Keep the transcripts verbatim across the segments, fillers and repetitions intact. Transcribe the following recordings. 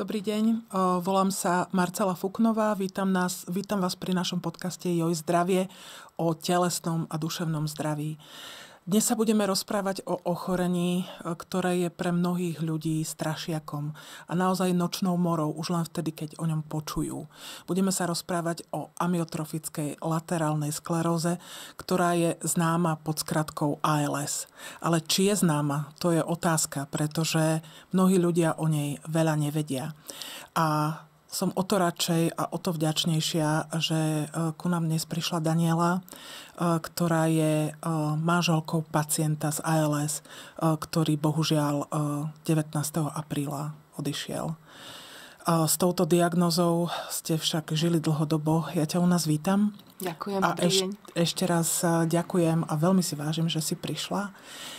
Dobrý deň, volám sa Marcela Fuknová, vítam, nás, vítam vás pri našom podcaste Joj zdravie o telesnom a duševnom zdraví. Dnes sa budeme rozprávať o ochorení, ktoré je pre mnohých ľudí strašiakom a naozaj nočnou morou už len vtedy, keď o ňom počujú. Budeme sa rozprávať o amyotrofickej laterálnej skleróze, ktorá je známa pod skratkou á el es. Ale či je známa, to je otázka, pretože mnohí ľudia o nej veľa nevedia. A som o to radšej a o to vďačnejšia, že ku nám dnes prišla Daniela, ktorá je manželkou pacienta z á el es, ktorý bohužiaľ devätnásteho apríla odišiel. S touto diagnózou ste však žili dlhodobo. Ja ťa u nás vítam. Ďakujem, a dobrý eš, deň. ešte raz ďakujem a veľmi si vážim, že si prišla.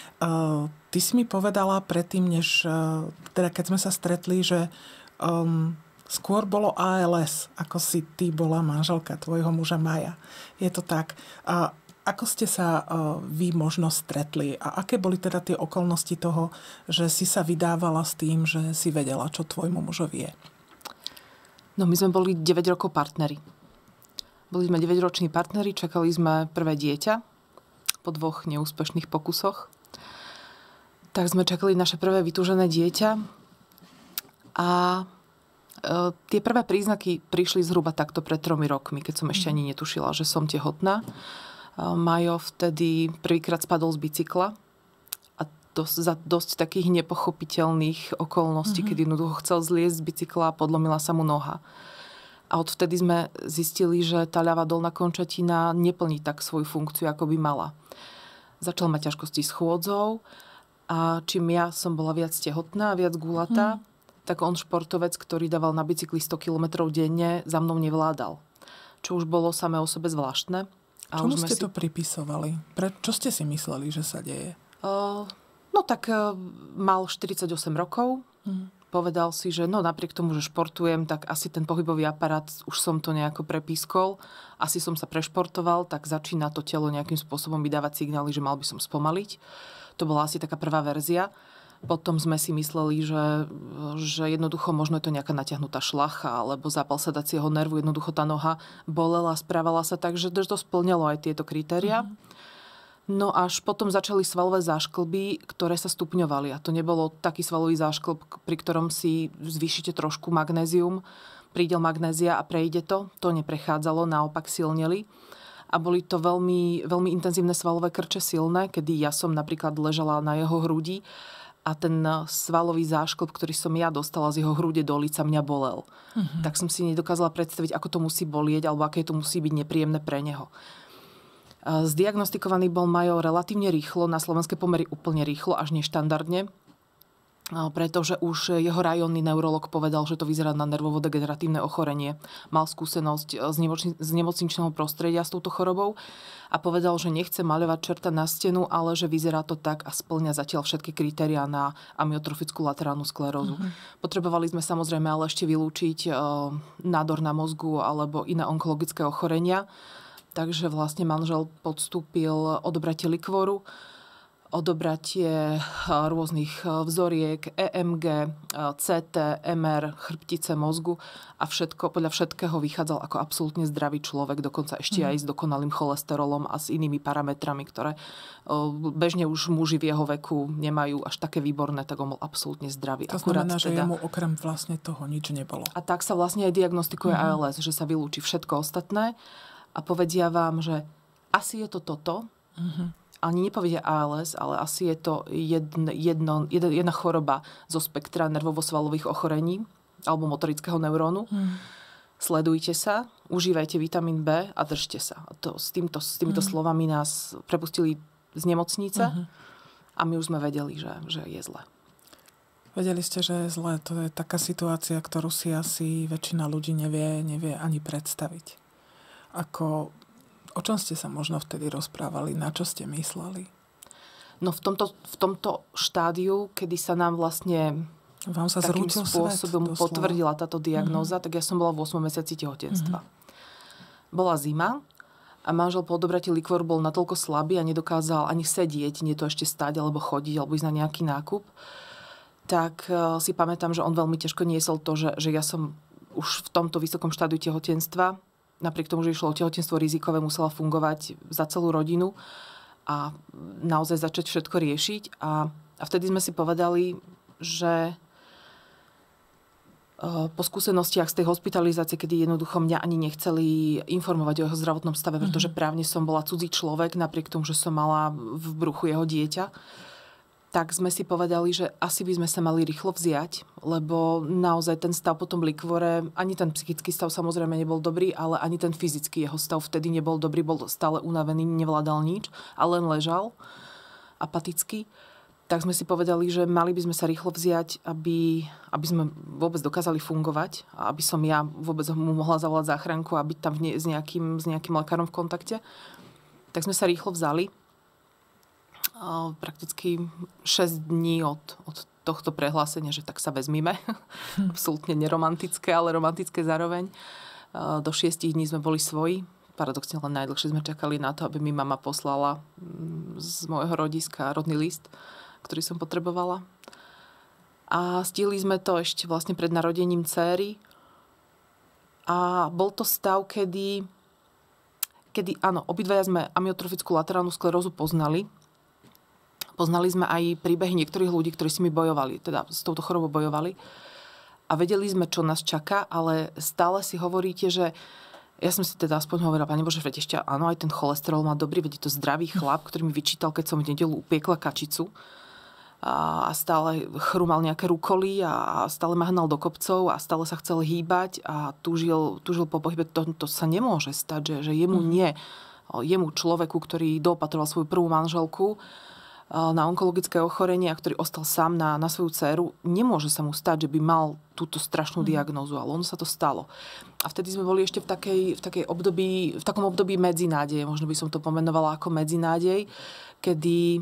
Ty si mi povedala predtým, než, teda keď sme sa stretli, že um, skôr bolo á el es, ako si ty bola manželka tvojho muža Maja. Je to tak. A ako ste sa uh, vy možno stretli? A aké boli teda tie okolnosti toho, že si sa vydávala s tým, že si vedela, čo tvojmu mužovi je? No my sme boli deväť rokov partneri. Boli sme deväťroční partneri, čakali sme prvé dieťa po dvoch neúspešných pokusoch. Tak sme čakali naše prvé vytúžené dieťa a tie prvé príznaky prišli zhruba takto pred tromi rokmi, keď som ešte ani netušila, že som tehotná. Majo vtedy prvýkrát spadol z bicykla a dosť, za dosť takých nepochopiteľných okolností, mm-hmm. keď jednoducho chcel zliesť z bicykla a podlomila sa mu noha. A odvtedy sme zistili, že tá ľavá dolná končatina neplní tak svoju funkciu, ako by mala. Začal mať ťažkosti s chôdzou a čím ja som bola viac tehotná, viac gulatá, mm. tak on športovec, ktorý dával na bicykli sto kilometrov denne, za mnou nevládal. Čo už bolo samé o sebe zvláštne. A čomu už ste si... to pripisovali? Pre... Čo ste si mysleli, že sa deje? Uh, no tak uh, mal štyridsaťosem rokov. Mm. Povedal si, že no napriek tomu, že športujem, tak asi ten pohybový aparát, už som to nejako prepískol. Asi som sa prešportoval, tak začína to telo nejakým spôsobom vydávať signály, že mal by som spomaliť. To bola asi taká prvá verzia. Potom sme si mysleli, že, že jednoducho možno je to nejaká natiahnutá šlacha alebo zápal sedacieho nervu. Jednoducho tá noha bolela, správala sa tak, že to spĺňalo aj tieto kritériá. Mm-hmm. No až potom začali svalové zášklby, ktoré sa stupňovali. A to nebolo taký svalový zášklb, pri ktorom si zvýšite trošku magnézium, prídel magnézia a prejde to. To neprechádzalo, naopak silneli. A boli to veľmi, veľmi intenzívne svalové krče silné, kedy ja som napríklad ležala na jeho hrudi a ten svalový zášklb, ktorý som ja dostala z jeho hrude do lica, mňa bolel. Uh-huh. Tak som si nedokázala predstaviť, ako to musí bolieť, alebo aké to musí byť nepríjemné pre neho. Zdiagnostikovaný bol Majo relatívne rýchlo, na slovenské pomery úplne rýchlo, až neštandardne, pretože už jeho rajónny neurolog povedal, že to vyzerá na nervovo-degeneratívne ochorenie. Mal skúsenosť z, nemocni- z nemocničného prostredia s touto chorobou a povedal, že nechce maľovať čerta na stenu, ale že vyzerá to tak a spĺňa zatiaľ všetky kritériá na amyotrofickú laterálnu sklerózu. Mm-hmm. Potrebovali sme samozrejme ale ešte vylúčiť e, nádor na mozgu alebo iné onkologické ochorenia. Takže vlastne manžel podstúpil odobratie likvoru, odobratie rôznych vzoriek, é em gé, cé té, em er, chrbtice mozgu a všetko, podľa všetkého vychádzal ako absolútne zdravý človek, dokonca ešte mm. aj s dokonalým cholesterolom a s inými parametrami, ktoré bežne už muži v jeho veku nemajú až také výborné, tak on bol absolútne zdravý. To Akurát znamená, že teda... jemu okrem vlastne toho nič nebolo. A tak sa vlastne aj diagnostikuje mm. á el es, že sa vylúči všetko ostatné a povedia vám, že asi je to toto, mm-hmm. ani nepovedia á el es, ale asi je to jedno, jedno, jedna choroba zo spektra nervovo-svalových ochorení alebo motorického neurónu. Hmm. Sledujte sa, užívajte vitamín B a držte sa. A to, s, týmto, s týmito hmm. slovami nás prepustili z nemocnice hmm. a my už sme vedeli, že, že je zle. Vedeli ste, že je zle. To je taká situácia, ktorú si asi väčšina ľudí nevie, nevie ani predstaviť. Ako... O čom ste sa možno vtedy rozprávali? Na čo ste mysleli? No v tomto, v tomto štádiu, kedy sa nám vlastne Vám sa takým zrútil spôsobom svet, potvrdila táto diagnóza, mm-hmm. tak ja som bola v ôsmom mesiaci tehotenstva. Mm-hmm. Bola zima a manžel po odobratí likvoru bol natoľko slabý a nedokázal ani sedieť, nie to ešte stať, alebo chodiť, alebo ísť na nejaký nákup. tak si pamätám, že on veľmi ťažko niesol to, že, že ja som už v tomto vysokom štádiu tehotenstva, napriek tomu, že išlo o tehotenstvo rizikové, musela fungovať za celú rodinu a naozaj začať všetko riešiť. A, a vtedy sme si povedali, že po skúsenostiach z tej hospitalizácie, kedy jednoducho mňa ani nechceli informovať o jeho zdravotnom stave, pretože právne som bola cudzí človek, napriek tomu, že som mala v bruchu jeho dieťa, tak sme si povedali, že asi by sme sa mali rýchlo vziať, lebo naozaj ten stav po tom likvore, ani ten psychický stav samozrejme nebol dobrý, ale ani ten fyzický jeho stav vtedy nebol dobrý, bol stále unavený, nevládal nič a len ležal apaticky. Tak sme si povedali, že mali by sme sa rýchlo vziať, aby, aby sme vôbec dokázali fungovať a aby som ja vôbec mu mohla zavolať záchranku, aby tam s nejakým, s nejakým lekárom v kontakte. Tak sme sa rýchlo vzali. Prakticky šesť dní od, od tohto prehlásenia, že tak sa vezmime. Hm. Absolútne neromantické, ale romantické zároveň. Do šiestich dní sme boli svoji. Paradoxne len najdlhšie sme čakali na to, aby mi mama poslala z môjho rodiska rodný list, ktorý som potrebovala. A stihli sme to ešte vlastne pred narodením dcéry. A bol to stav, kedy, kedy áno, obidvaja sme amyotrofickú laterálnu sklerózu poznali. Poznali sme aj príbehy niektorých ľudí, ktorí s nimi bojovali, teda s touto chorobou bojovali. A vedeli sme, čo nás čaká, ale stále si hovoríte, že ja som si teda aspoň hovorila, Pane Bože, veď ešte áno, aj ten cholesterol má dobrý, veď je to zdravý chlap, ktorý mi vyčítal, keď som v nedeľu upiekla kačicu a stále chrúmal nejaké rukoly a stále ma hnal do kopcov a stále sa chcel hýbať a túžil, túžil po pohybe. To, to sa nemôže stať, že, že jemu nie. Jemu človeku, ktorý doopatroval svoju prvú manželku na onkologické ochorenie a ktorý ostal sám na, na svoju dceru, nemôže sa mu stať, že by mal túto strašnú mm. diagnózu, ale ono sa to stalo. A vtedy sme boli ešte v, takej, v, takej období, v takom období medzinádeje, možno by som to pomenovala ako medzinádej, kedy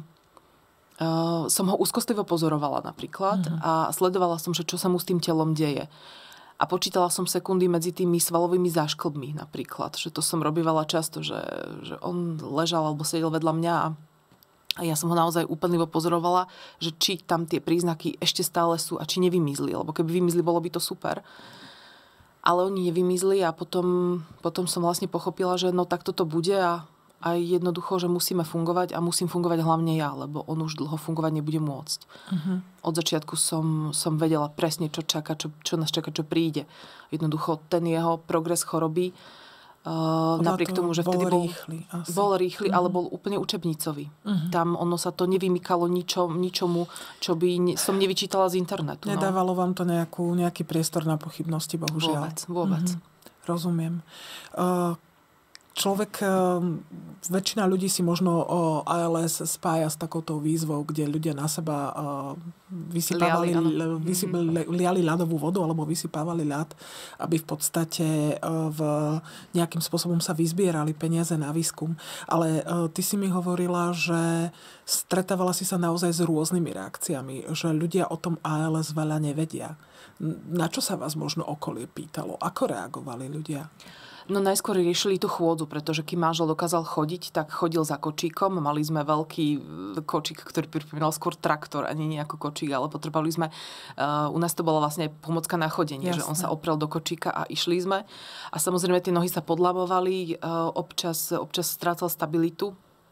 uh, som ho úzkostlivo pozorovala napríklad mm. a sledovala som, že čo sa mu s tým telom deje. A počítala som sekundy medzi tými svalovými zášklbmi napríklad, že to som robívala často, že, že on ležal alebo sedel vedľa mňa a A ja som ho naozaj úplne pozorovala, že či tam tie príznaky ešte stále sú a či nevymizli. Lebo keby vymizli, bolo by to super. Ale oni nevymizli a potom, potom som vlastne pochopila, že no tak toto bude a aj jednoducho, že musíme fungovať a musím fungovať hlavne ja, lebo on už dlho fungovať nebude môcť. Uh-huh. Od začiatku som, som vedela presne, čo čaká, čo, čo nás čaká, čo príde. Jednoducho ten jeho progres choroby Uh, napriek tomu, že vtedy bol rýchly, asi. bol rýchly uh-huh. ale bol úplne učebnicový. Uh-huh. Tam ono sa to nevymykalo ničo, ničomu, čo by ne, som nevyčítala z internetu. Nedávalo no. vám to nejakú, nejaký priestor na pochybnosti, bohužiaľ. Vôbec, vôbec. Uh-huh. Rozumiem. Uh, Človek, väčšina ľudí si možno o á el es spája s takouto výzvou, kde ľudia na seba vysypávali, liali, vysypali, liali ľadovú vodu alebo vysypávali ľad, aby v podstate v nejakým spôsobom sa vyzbierali peniaze na výskum. Ale ty si mi hovorila, že stretávala si sa naozaj s rôznymi reakciami, že ľudia o tom á el es veľa nevedia. Na čo sa vás možno okolie pýtalo? Ako reagovali ľudia? No najskôr riešili tú chôdzu, pretože kým manžel dokázal chodiť, tak chodil za kočíkom. Mali sme veľký kočík, ktorý pripomínal skôr traktor, ani nie ako kočík, ale potrebovali sme, uh, u nás to bola vlastne pomocka na chodenie, Jasne. Že on sa oprel do kočíka a išli sme. A samozrejme tie nohy sa podlamovali, uh, občas, občas strácal stabilitu.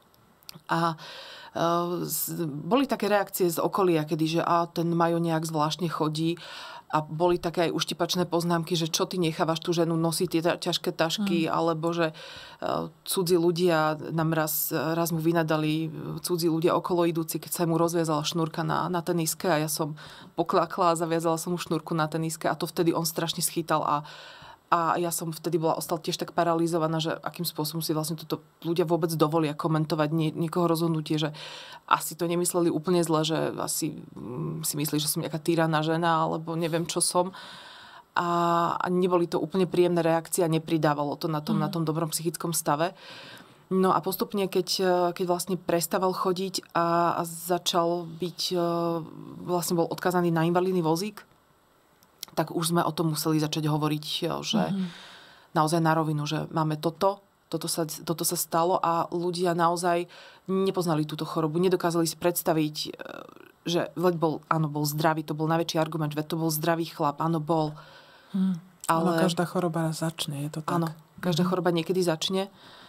A uh, z, boli také reakcie z okolia, kedy, že a ten Majo nejak zvláštne chodí. A boli také aj uštipačné poznámky, že čo ty nechávaš tú ženu nosiť tie ťažké tašky, mm. alebo že uh, cudzí ľudia nám raz, raz mu vynadali, cudzí ľudia okolo idúci, keď sa mu rozviazala šnúrka na, na teniske a ja som poklákla a zaviazala som mu šnúrku na teniske a to vtedy on strašne schytal a A ja som vtedy bola ostala tiež tak paralizovaná, že akým spôsobom si vlastne toto ľudia vôbec dovolia komentovať nie, niekoho rozhodnutie, že asi to nemysleli úplne zle, že asi mm, si myslí, že som nejaká týraná žena, alebo neviem, čo som. A, a neboli to úplne príjemné reakcie a nepridávalo to na tom, mm. na tom dobrom psychickom stave. No a postupne, keď, keď vlastne prestával chodiť a, a začal byť, vlastne bol odkazaný na invalidný vozík, tak už sme o tom museli začať hovoriť, že mm-hmm. naozaj na rovinu, že máme toto, toto sa, toto sa stalo a ľudia naozaj nepoznali túto chorobu, nedokázali si predstaviť, že veď bol, áno, bol zdravý, to bol najväčší argument, veď to bol zdravý chlap, áno, bol. Hmm. Ale... ale každá choroba začne, je to tak? Áno, každá choroba niekedy začne.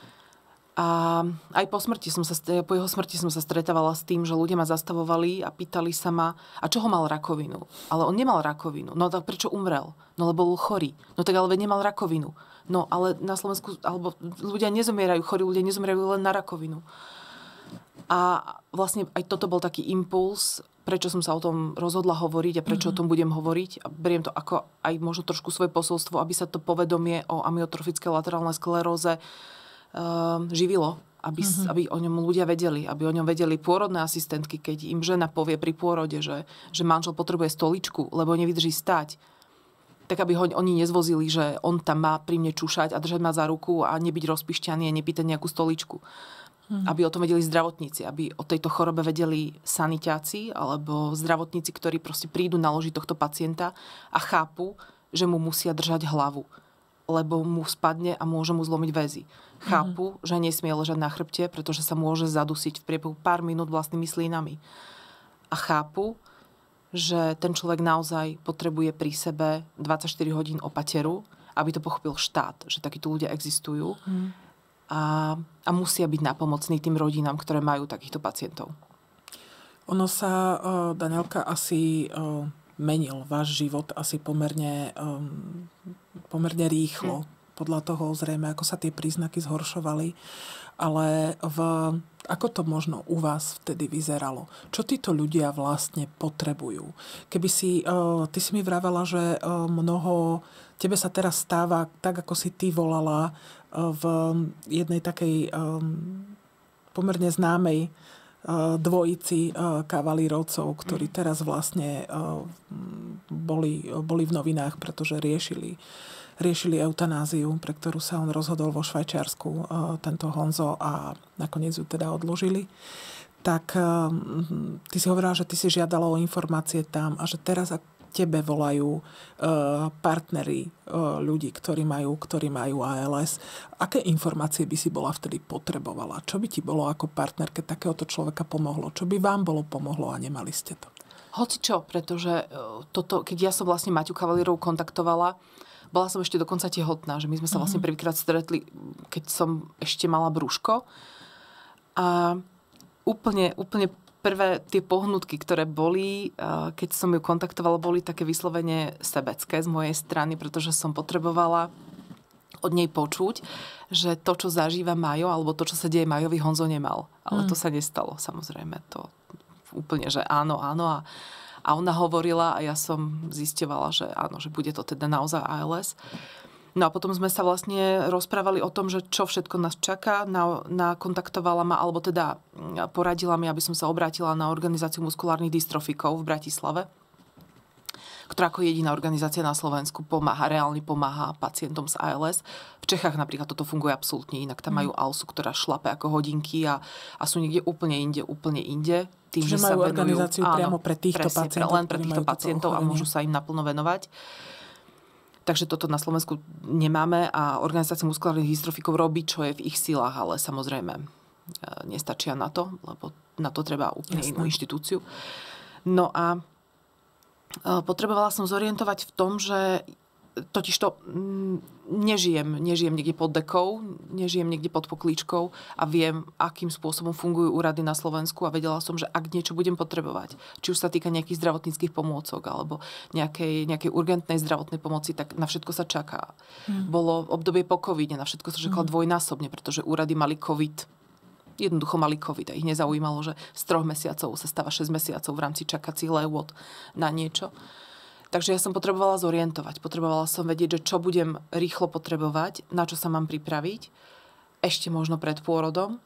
A aj po smrti som sa, po jeho smrti som sa stretávala s tým, že ľudia ma zastavovali a pýtali sa ma, a čo ho mal rakovinu? Ale on nemal rakovinu. No tak prečo umrel? No lebo bol chorý. No tak ale nemal rakovinu. No ale na Slovensku, alebo ľudia nezomierajú, chorí ľudia nezomierajú len na rakovinu. A vlastne aj toto bol taký impuls, prečo som sa o tom rozhodla hovoriť a prečo mm-hmm. o tom budem hovoriť. A beriem to ako aj možno trošku svoje posolstvo, aby sa to povedomie o amyotrofickej laterálnej skleróze živilo, aby, mm-hmm. aby o ňom ľudia vedeli, aby o ňom vedeli pôrodné asistentky, keď im žena povie pri pôrode, že, že manžel potrebuje stoličku, lebo nevydrží stať, tak aby ho oni nezvozili, že on tam má pri mne čušať a držať ma za ruku a nebyť rozpišťaný a nepýtať nejakú stoličku. Mm-hmm. Aby o tom vedeli zdravotníci, aby o tejto chorobe vedeli sanitáci alebo zdravotníci, ktorí proste prídu naložiť tohto pacienta a chápu, že mu musia držať hlavu, lebo mu spadne a môže mu zlomiť väzy. Chápu, mm-hmm. že nesmie ležať na chrbte, pretože sa môže zadusiť v priebehu pár minút vlastnými slínami. A chápu, že ten človek naozaj potrebuje pri sebe dvadsaťštyri hodín opateru, aby to pochopil štát, že takíto ľudia existujú mm. a, a musia byť nápomocní tým rodinám, ktoré majú takýchto pacientov. Ono sa, Danielka, asi menil váš život asi pomerne, pomerne rýchlo. Mm. Podľa toho zrejme, ako sa tie príznaky zhoršovali. Ale v, ako to možno u vás vtedy vyzeralo? Čo títo ľudia vlastne potrebujú? Keby si, ty si mi vravela, že mnoho, tebe sa teraz stáva, tak ako si ty volala, v jednej takej pomerne známej dvojici kavalírovcov, ktorí teraz vlastne boli, boli v novinách, pretože riešili riešili eutanáziu, pre ktorú sa on rozhodol vo Švajčiarsku, tento Honzo, a nakoniec ju teda odložili. Tak ty si hovorila, že ty si žiadala o informácie tam a že teraz tebe volajú partneri ľudí, ktorí majú, ktorí majú á el es. Aké informácie by si bola vtedy potrebovala? Čo by ti bolo ako partnerke takéhoto človeka pomohlo? Čo by vám bolo pomohlo a nemali ste to? Hoci čo, pretože toto, keď ja som vlastne Maťu Kavalírovú kontaktovala, bola som ešte dokonca tehotná, že my sme sa vlastne prvýkrát stretli, keď som ešte mala brúško. A úplne, úplne prvé tie pohnutky, ktoré boli, keď som ju kontaktovala, boli také vyslovene sebecké z mojej strany, pretože som potrebovala od nej počuť, že to, čo zažíva Majo, alebo to, čo sa deje Majovi, Honzo nemal. Ale mm. to sa nestalo, samozrejme. To úplne, že áno, áno. A A ona hovorila a ja som zisťovala, že áno, že bude to teda naozaj á el es. No a potom sme sa vlastne rozprávali o tom, že čo všetko nás čaká. Na, nakontaktovala ma, alebo teda poradila mi, aby som sa obrátila na organizáciu muskulárnych dystrofikov v Bratislave, ktorá ako jediná organizácia na Slovensku pomáha, reálne pomáha pacientom s á el es. V Čechách napríklad toto funguje absolútne inak. Tam majú Alsu, ktorá šlape ako hodinky a, a sú niekde úplne inde, úplne inde. Tým, že, že majú venujú, organizáciu áno, priamo pre týchto presne, pacientov. Len pre týchto pacientov a môžu sa im naplno venovať. Takže toto na Slovensku nemáme a organizácia muskulárnych dystrofikov robí, čo je v ich silách, ale samozrejme nestačia na to, lebo na to treba úplne Jasné. inú inštitúciu. No a potrebovala som zorientovať v tom, že totižto nežijem, nežijem niekde pod dekou, nežijem niekde pod poklíčkou a viem, akým spôsobom fungujú úrady na Slovensku a vedela som, že ak niečo budem potrebovať, či už sa týka nejakých zdravotníckych pomôcok alebo nejakej, nejakej urgentnej zdravotnej pomoci, tak na všetko sa čaká. Hmm. Bolo obdobie po covide, na všetko sa čakalo hmm. dvojnásobne, pretože úrady mali covid. Jednoducho mali covid a ich nezaujímalo, že z troch mesiacov sa stáva šesť mesiacov v rámci čakacích lehôd na niečo. Takže ja som potrebovala zorientovať. Potrebovala som vedieť, že čo budem rýchlo potrebovať, na čo sa mám pripraviť, ešte možno pred pôrodom.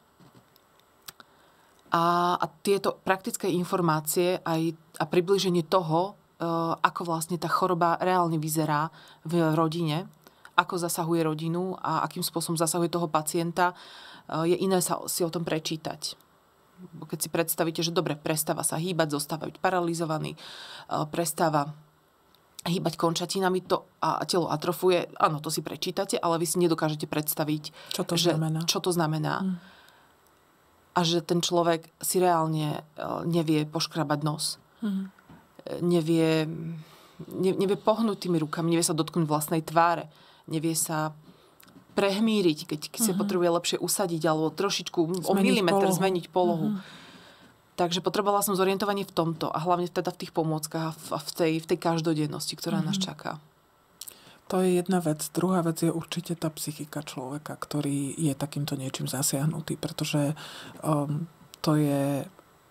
A, a tieto praktické informácie aj, a približenie toho, e, ako vlastne tá choroba reálne vyzerá v rodine, ako zasahuje rodinu a akým spôsobom zasahuje toho pacienta, e, je iné sa si o tom prečítať. Keď si predstavíte, že dobre, prestáva sa hýbať, zostáva byť paralizovaný, e, prestáva hýbať končatinami to a telo atrofuje. Áno, to si prečítate, ale vy si nedokážete predstaviť, čo to že, znamená. Čo to znamená. Hmm. A a že ten človek si reálne nevie poškrabať nos. Mm. Nevie, ne, nevie pohnúť tými rukami, nevie sa dotknúť vlastnej tváre, nevie sa prehmíriť, keď, keď mm-hmm. sa potrebuje lepšie usadiť alebo trošičku zmeniť o milimeter polohu. zmeniť polohu. Mm-hmm. Takže potrebovala som zorientovanie v tomto a hlavne teda v tých pomôckach a v, v, tej, v tej každodennosti, ktorá mm-hmm. nás čaká. To je jedna vec. Druhá vec je určite tá psychika človeka, ktorý je takýmto niečím zasiahnutý, pretože um, to je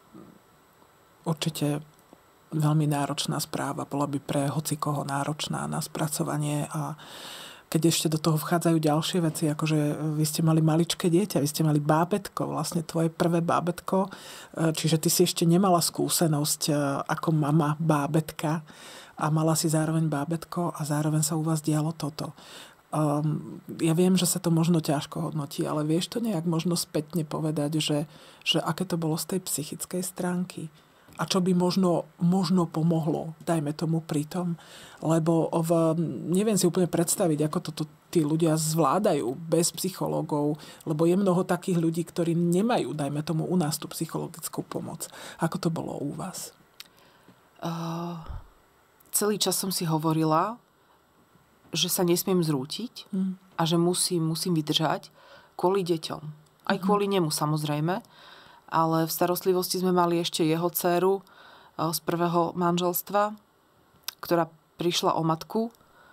určite veľmi náročná správa. Bola by pre hocikoho náročná na spracovanie a keď ešte do toho vchádzajú ďalšie veci, akože vy ste mali maličké dieťa, vy ste mali bábätko, vlastne tvoje prvé bábätko, čiže ty si ešte nemala skúsenosť ako mama bábätka a mala si zároveň bábätko a zároveň sa u vás dialo toto. Um, ja viem, že sa to možno ťažko hodnotí, ale vieš to nejak možno spätne povedať, že, že aké to bolo z tej psychickej stránky? A čo by možno, možno pomohlo, dajme tomu pritom. Lebo v, neviem si úplne predstaviť, ako toto tí ľudia zvládajú bez psychológov, lebo je mnoho takých ľudí, ktorí nemajú, dajme tomu, u nás tú psychologickú pomoc. Ako to bolo u vás? Uh, celý čas som si hovorila, že sa nesmiem zrútiť hmm. a že musím, musím vydržať kvôli deťom. Aj kvôli hmm. nemu, samozrejme. Ale v starostlivosti sme mali ešte jeho dcéru z prvého manželstva, ktorá prišla o matku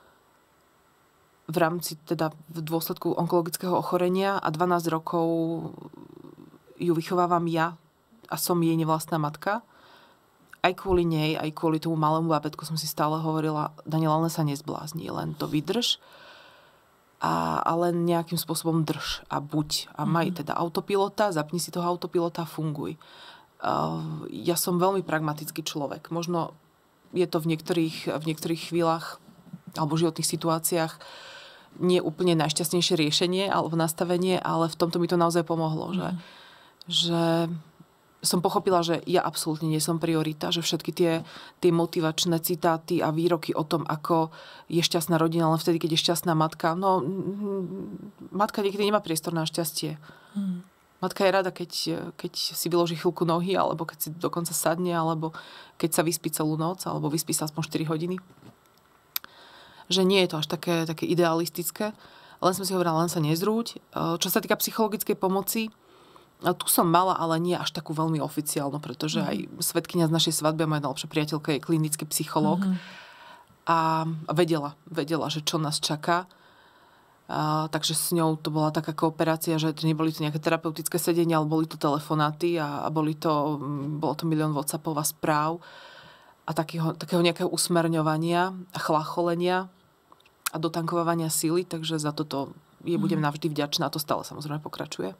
v rámci, teda v dôsledku onkologického ochorenia a dvanásť rokov ju vychovávam ja a som jej nevlastná matka. Aj kvôli nej, aj kvôli tomu malému bábätku som si stále hovorila, Daniela, len sa nezblázni, len to vydrž. A, a len nejakým spôsobom drž a buď. A maj teda autopilota, zapni si toho autopilota a funguj. Uh, ja som veľmi pragmatický človek. Možno je to v niektorých, v niektorých chvíľach alebo v životných situáciách nie úplne najšťastnejšie riešenie alebo nastavenie, ale v tomto mi to naozaj pomohlo. Mm. Že, že som pochopila, že ja absolútne nie som priorita, že všetky tie, tie motivačné citáty a výroky o tom, ako je šťastná rodina len vtedy, keď je šťastná matka, no matka niekedy nemá priestor na šťastie. Hmm. Matka je rada, keď, keď si vyloží chvíľku nohy, alebo keď si dokonca sadne, alebo keď sa vyspí celú noc, alebo vyspí sa aspoň štyri hodiny. Že nie je to až také, také idealistické. Len som si hovorila, len sa nezrúť. Čo sa týka psychologickej pomoci, tu som mala, ale nie až takú veľmi oficiálnu, pretože mm-hmm. aj svedkyňa z našej svadby, moja najlepšia priateľka je klinický psychológ mm-hmm. a vedela, vedela, že čo nás čaká. A, takže s ňou to bola taká kooperácia, že neboli to nejaké terapeutické sedenia, ale boli to telefonáty a, a boli to, bolo to milión WhatsAppov a správ a takého, takého nejakého usmerňovania a chlacholenia a dotankovania síly, takže za toto je budem mm-hmm. navždy vďačná a to stále samozrejme pokračuje.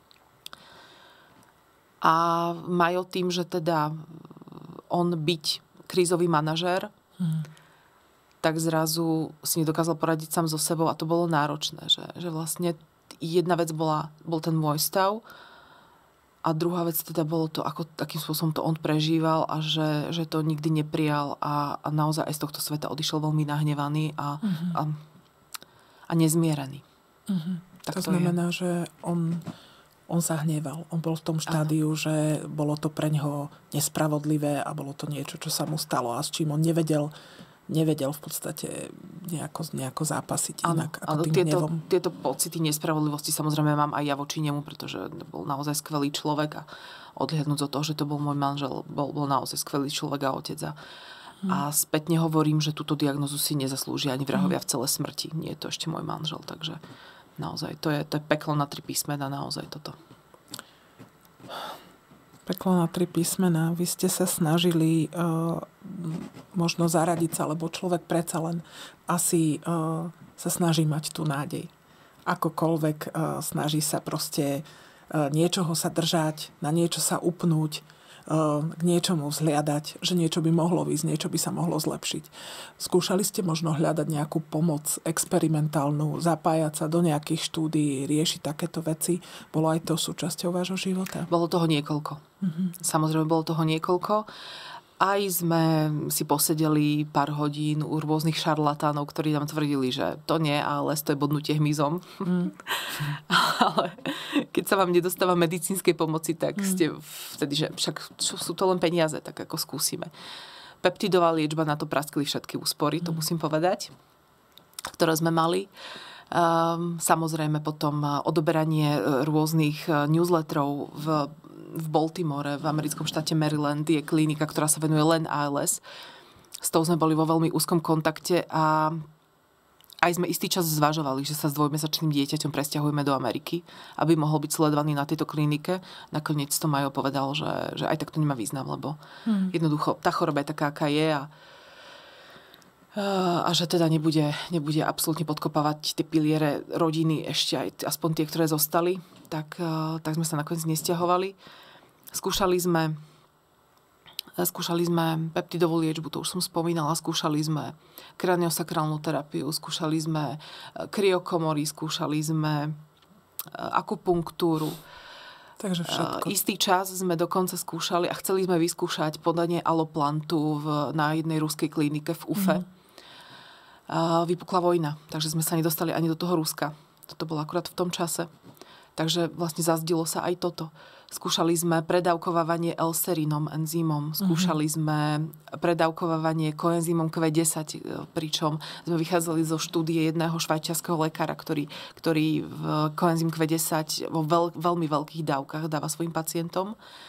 A Majo tým, že teda on byť krízový manažér, hmm. tak zrazu si nedokázal poradiť sám so sebou a to bolo náročné. Že, že vlastne jedna vec bola, bol ten môj stav a druhá vec teda bolo to, ako, akým spôsobom to on prežíval a že, že to nikdy neprijal a, a naozaj aj z tohto sveta odišiel veľmi nahnevaný a, hmm. a, a nezmierený. Hmm. Tak to, to znamená, je. Že on... On sa hneval. On bol v tom štádiu, Aha. že bolo to pre ňoho nespravodlivé a bolo to niečo, čo sa mu stalo a s čím on nevedel, nevedel v podstate nejako, nejako zápasiť inak. Ako áno, tým tieto, hnevom. tieto pocity nespravodlivosti samozrejme mám aj ja voči nemu, pretože bol naozaj skvelý človek a odhľadnúť od toho, že to bol môj manžel, bol, bol naozaj skvelý človek a otec. A, hmm. a spätne hovorím, že túto diagnozu si nezaslúži ani vrahovia hmm. v celé smrti. Nie je to ešte môj manžel, takže naozaj, to je, to je peklo na tri písmena, naozaj toto. Peklo na tri písmena. Vy ste sa snažili uh, možno zaradiť sa, lebo človek predsa len asi uh, sa snaží mať tú nádej. Akokoľvek uh, snaží sa proste uh, niečoho sa držať, na niečo sa upnúť, k niečomu vzhliadať, že niečo by mohlo výsť, niečo by sa mohlo zlepšiť. Skúšali ste možno hľadať nejakú pomoc experimentálnu, zapájať sa do nejakých štúdií, riešiť takéto veci? Bolo aj to súčasťou vášho života? Bolo toho niekoľko. Mm-hmm. Samozrejme, bolo toho niekoľko. Aj sme si posedeli pár hodín u rôznych šarlatánov, ktorí nám tvrdili, že to nie, ale to je bodnutie hmyzom. Mm. Ale keď sa vám nedostáva medicínskej pomoci, tak mm. ste vtedy, že však sú to len peniaze, tak ako skúsime. Peptidová liečba, na to praskli všetky úspory, to mm. musím povedať, ktoré sme mali. Um, samozrejme potom odoberanie rôznych newsletterov v, v Baltimore, v americkom štáte Maryland je klinika, ktorá sa venuje len á el es. S tou sme boli vo veľmi úzkom kontakte a aj sme istý čas zvažovali, že sa s dvojmesačným dieťaťom presťahujeme do Ameriky, aby mohol byť sledovaný na tejto klinike. Nakoniec to Majo povedal, že, že aj tak to nemá význam, lebo hmm. jednoducho tá choroba je taká, aká je a a že teda nebude, nebude absolútne podkopávať tie piliere rodiny, ešte aj aspoň tie, ktoré zostali, tak, tak sme sa nakoniec nesťahovali. Skúšali sme, skúšali sme peptidovú liečbu, to už som spomínala, skúšali sme kraniosakrálnu terapiu, skúšali sme kryokomory, skúšali sme akupunktúru. Takže všetko. Istý čas sme dokonca skúšali a chceli sme vyskúšať podanie aloplantu v, na jednej ruskej klinike v Ufe. Mm. A vypukla vojna, takže sme sa nedostali ani do toho Ruska. Toto bolo akurát v tom čase. Takže vlastne zazdilo sa aj toto. Skúšali sme predávkovávanie L-serinom, enzymom. Skúšali mm-hmm. sme predávkovávanie koenzymom kvé desať, pričom sme vychádzali zo štúdie jedného švajčiarskeho lekára, ktorý, ktorý v koenzym kvé desať vo veľ, veľmi veľkých dávkach dáva svojim pacientom.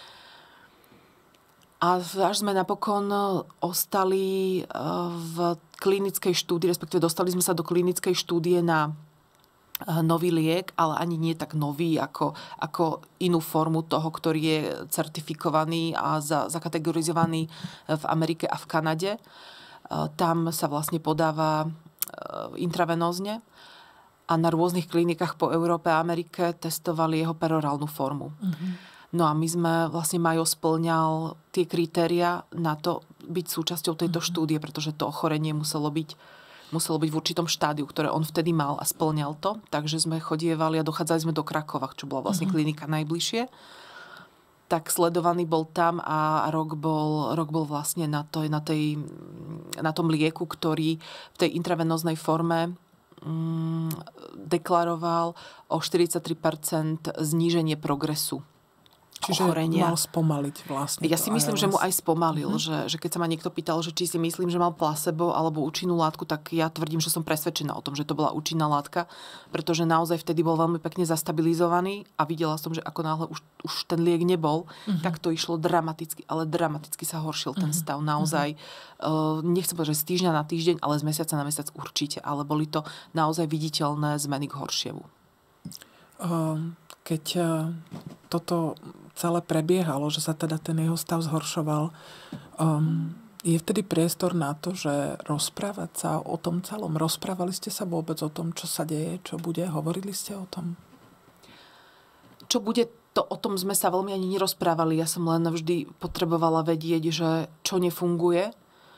A až sme napokon ostali v klinickej štúdii, respektíve dostali sme sa do klinickej štúdie na nový liek, ale ani nie tak nový, ako, ako inú formu toho, ktorý je certifikovaný a za, zakategorizovaný v Amerike a v Kanade. Tam sa vlastne podáva intravenózne a na rôznych klinikách po Európe a Amerike testovali jeho perorálnu formu. Mm-hmm. No a my sme, vlastne Majo spĺňal tie kritéria na to byť súčasťou tejto mm-hmm. štúdie, pretože to ochorenie muselo byť, muselo byť v určitom štádiu, ktoré on vtedy mal a spĺňal to. Takže sme chodievali a dochádzali sme do Krakova, čo bola vlastne mm-hmm. klinika najbližšie. Tak sledovaný bol tam a rok bol, rok bol vlastne na, to, na, tej, na tom lieku, ktorý v tej intravenóznej forme mm, deklaroval o štyridsaťtri percent zníženie progresu. Čiže ochorenia. Mal spomaliť vlastne. Ja si myslím, že mu aj spomalil. Mm-hmm. Že, že keď sa ma niekto pýtal, že či si myslím, že mal placebo alebo účinnú látku, tak ja tvrdím, že som presvedčená o tom, že to bola účinná látka, pretože naozaj vtedy bol veľmi pekne zastabilizovaný a videla som, že ako náhle už, už ten liek nebol, mm-hmm. tak to išlo dramaticky, ale dramaticky sa horšil ten stav. Naozaj, mm-hmm. uh, nechcem povedať, že z týždňa na týždeň, ale z mesiaca na mesiac určite. Ale boli to naozaj viditeľné zmeny k horšiemu. Um... Keď toto celé prebiehalo, že sa teda ten jeho stav zhoršoval, um, je vtedy priestor na to, že rozprávať sa o tom celom? Rozprávali ste sa vôbec o tom, čo sa deje, čo bude? Hovorili ste o tom? Čo bude, to o tom sme sa veľmi ani nerozprávali. Ja som len vždy potrebovala vedieť, že čo nefunguje.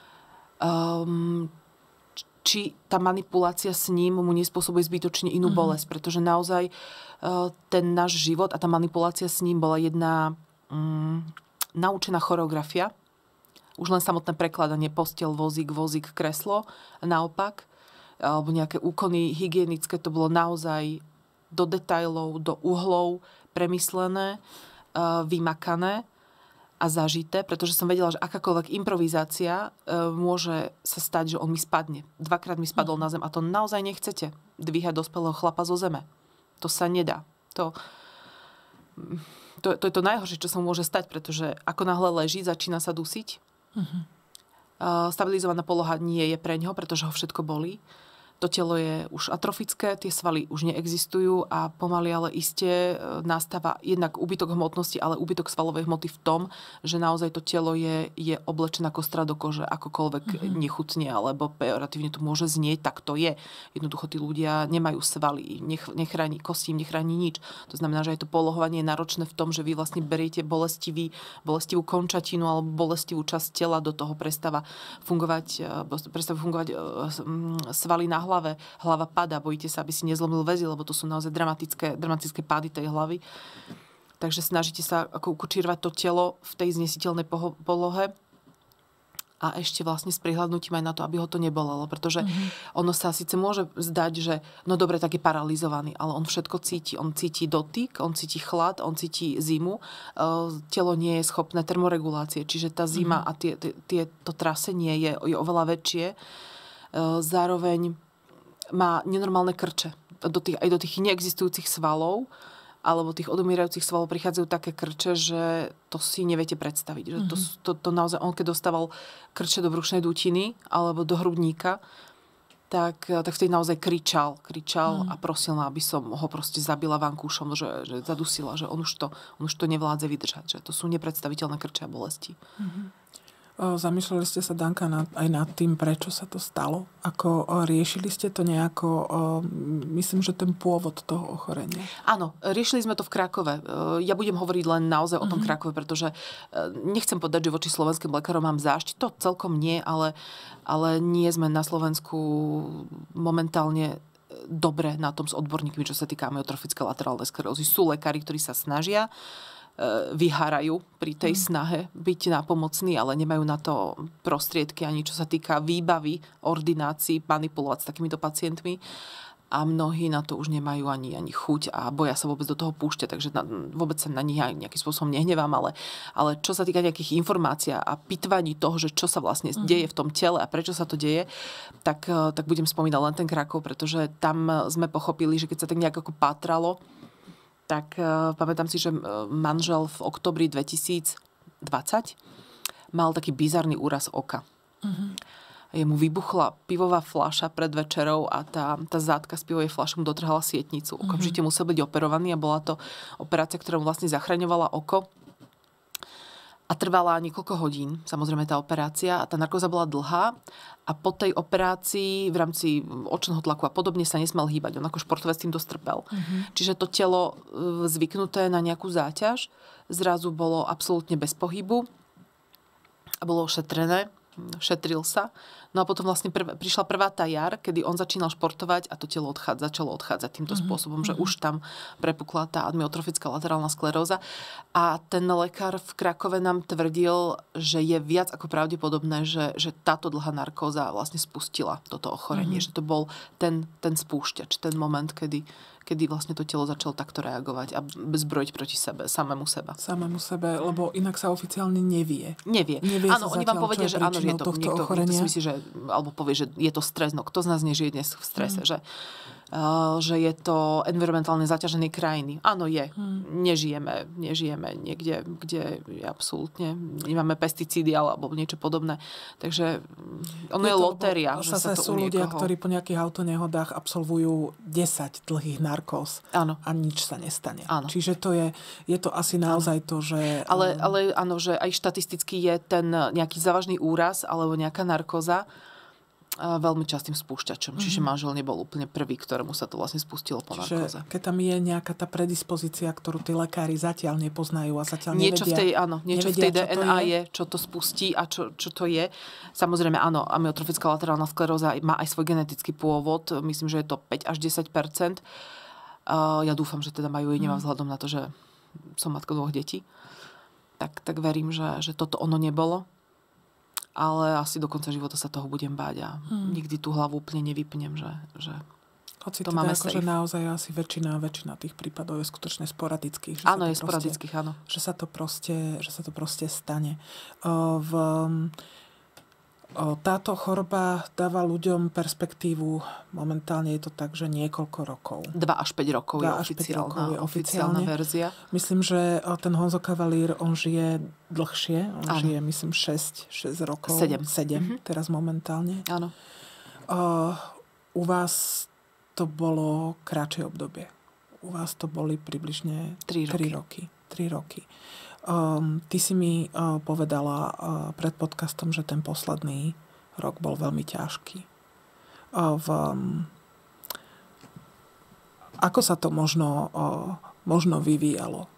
Um, či tá manipulácia s ním mu nespôsobuje zbytočne inú mm-hmm. bolesť, pretože naozaj uh, ten náš život a tá manipulácia s ním bola jedna um, naučená choreografia. Už len samotné prekladanie posteľ, vozík, vozík, kreslo, naopak, alebo nejaké úkony hygienické, to bolo naozaj do detailov, do uhlov premyslené, uh, vymakané a zažité, pretože som vedela, že akákoľvek improvizácia e, môže sa stať, že on mi spadne. Dvakrát mi spadol na zem a to naozaj nechcete. Dvíhať dospelého chlapa zo zeme. To sa nedá. To, to, to je to najhoršie, čo sa môže stať, pretože ako náhle leží, začína sa dusiť. Uh-huh. E, stabilizovaná poloha nie je pre ňoho, pretože ho všetko bolí. To telo je už atrofické, tie svaly už neexistujú a pomaly ale iste nastáva jednak úbytok hmotnosti, ale úbytok svalovej hmoty v tom, že naozaj to telo je, je oblečená kostra do kože, akokoľvek mm-hmm. nechutne, alebo pejoratívne to môže znieť, tak to je. Jednoducho tí ľudia nemajú svaly, nech, nechráni kosti, nechráni nič. To znamená, že aj to polohovanie je náročné v tom, že vy vlastne beriete bolestivý, bolestivú končatinu alebo bolestivú časť tela, do toho prestáva fungovať, prestáva fungovať svaly na hlave, hlava padá, bojíte sa, aby si nezlomil väzy, lebo to sú naozaj dramatické, dramatické pády tej hlavy. Takže snažíte sa ako ukočírovať to telo v tej znesiteľnej poho- polohe. a ešte vlastne s prihľadnutím aj na to, aby ho to nebolelo. Pretože mm-hmm. ono sa síce môže zdať, že no dobre, tak je paralizovaný, ale on všetko cíti. On cíti dotyk, on cíti chlad, on cíti zimu. Telo nie je schopné termoregulácie, čiže tá zima mm-hmm. a tie, tie, tie, to trasenie je, je oveľa väčšie. Zároveň má nenormálne krče. Do tých, aj do tých neexistujúcich svalov alebo tých odumierajúcich svalov prichádzajú také krče, že to si neviete predstaviť. Že to, to, to naozaj, on keď dostával krče do brušnej dutiny alebo do hrudníka, tak, tak vtedy naozaj kričal, kričal mm. a prosil ma, aby som ho proste zabila vankúšom, že, že zadusila, že on už, to, on už to nevládze vydržať, že to sú nepredstaviteľné krče a bolesti. Mm-hmm. Zamýšľali ste sa, Danka, nad, aj nad tým, prečo sa to stalo? Ako o, riešili ste to nejako, o, myslím, že ten pôvod toho ochorenia? Áno, riešili sme to v Krakove. Ja budem hovoriť len naozaj o tom mm-hmm. Krakove, pretože nechcem povedať, že voči slovenským lekárom mám zášť. To celkom nie, ale, ale nie sme na Slovensku momentálne dobre na tom s odborníkmi, čo sa týka amyotrofické laterálnej sklerózy. Sú lekári, ktorí sa snažia, vyhárajú pri tej snahe byť nápomocní, ale nemajú na to prostriedky ani čo sa týka výbavy, ordinácií, manipulovať s takýmito pacientmi. A mnohí na to už nemajú ani, ani chuť a boja sa vôbec do toho púšťať, takže na, vôbec sa na nich nejakým spôsobom nehnevám, ale, ale čo sa týka nejakých informácií a pitvaní toho, že čo sa vlastne mm. deje v tom tele a prečo sa to deje, tak, tak budem spomínať len ten Krakov, pretože tam sme pochopili, že keď sa tak nejak ako pátralo, tak uh, pamätám si, že manžel v októbri dvetisícdvadsať mal taký bizarný úraz oka. Uh-huh. Jemu vybuchla pivová fľaša pred večerou a tá, tá zátka z pivovej fľaše mu dotrhala sietnicu. Okamžite uh-huh. musel byť operovaný a bola to operácia, ktorá mu vlastne zachraňovala oko. A trvala niekoľko hodín, samozrejme tá operácia. A tá narkóza bola dlhá. A po tej operácii v rámci očného tlaku a podobne sa nesmel hýbať. On ako športovec tým dosť trpel. Uh-huh. Čiže to telo zvyknuté na nejakú záťaž zrazu bolo absolútne bez pohybu. A bolo ošetrené. Šetril sa. No a potom vlastne prv, prišla prvá tá jar, kedy on začínal športovať a to telo odchádza, začalo odchádzať týmto mm-hmm. spôsobom, že už tam prepukla tá amyotrofická laterálna skleróza. A ten lekár v Krakove nám tvrdil, že je viac ako pravdepodobné, že, že táto dlhá narkóza vlastne spustila toto ochorenie. Mm-hmm. Že to bol ten, ten spúšťač, ten moment, kedy kedy vlastne to telo začalo takto reagovať a zbrojiť proti sebe, samému seba. Samému sebe, lebo inak sa oficiálne nevie. Nevie. nevie áno, oni vám povedia, že áno, že je to, niekto, niekto si myslí, že, alebo povie, že je to stres. No kto z nás nežije dnes v strese, mm. že Uh, že je to environmentálne zaťažené krajiny. Áno, je. Hmm. Nežijeme, nežijeme niekde, kde je absolútne nemáme pesticídy alebo niečo podobné. Takže ono je, je lotéria. Že sa to sú ľudia, niekoho... ktorí po nejakých autonehodách absolvujú desať dlhých narkóz áno. a nič sa nestane. Áno. Čiže to je, je to asi naozaj áno. to, že... Ale, ale áno, že aj štatisticky je ten nejaký závažný úraz alebo nejaká narkóza veľmi častým spúšťačom. Mm-hmm. Čiže manžel nebol úplne prvý, ktorému sa to vlastne spustilo po Čiže narkóze. Keď tam je nejaká tá predispozícia, ktorú tí lekári zatiaľ nepoznajú a zatiaľ niečo nevedia. V tej, áno, niečo nevedia, v tej dé en á je, čo to spustí a čo, čo to je. Samozrejme, áno, amyotrofická laterálna skleróza má aj svoj genetický pôvod. Myslím, že je to päť až desať percent. Uh, ja dúfam, že teda majú jedným mm. vzhľadom na to, že som matkou dvoch detí. Tak, tak verím, že, že toto ono nebolo. Ale asi do konca života sa toho budem báť a hmm. nikdy tú hlavu úplne nevypnem, že, že Hoci to teda máme ako, safe. že naozaj asi väčšina, väčšina tých prípadov je skutočne sporadických. Že áno, je proste, sporadických, áno. Že sa to proste, že sa to proste stane. O, v, o, táto choroba dáva ľuďom perspektívu, momentálne je to tak, že niekoľko rokov. Dva až päť rokov je oficiálna, rokov je oficiálna verzia. Myslím, že ten Honzo Cavalier, on žije dlhšie. On áno. žije, myslím, šesť, šesť rokov. sedem. sedem mm-hmm. teraz momentálne. Áno. O, u vás to bolo kratšie obdobie. U vás to boli približne tri roky. tri roky. Um, ty si mi uh, povedala uh, pred podcastom, že ten posledný rok bol veľmi ťažký. Uh, v, um, ako sa to možno, uh, možno vyvíjalo?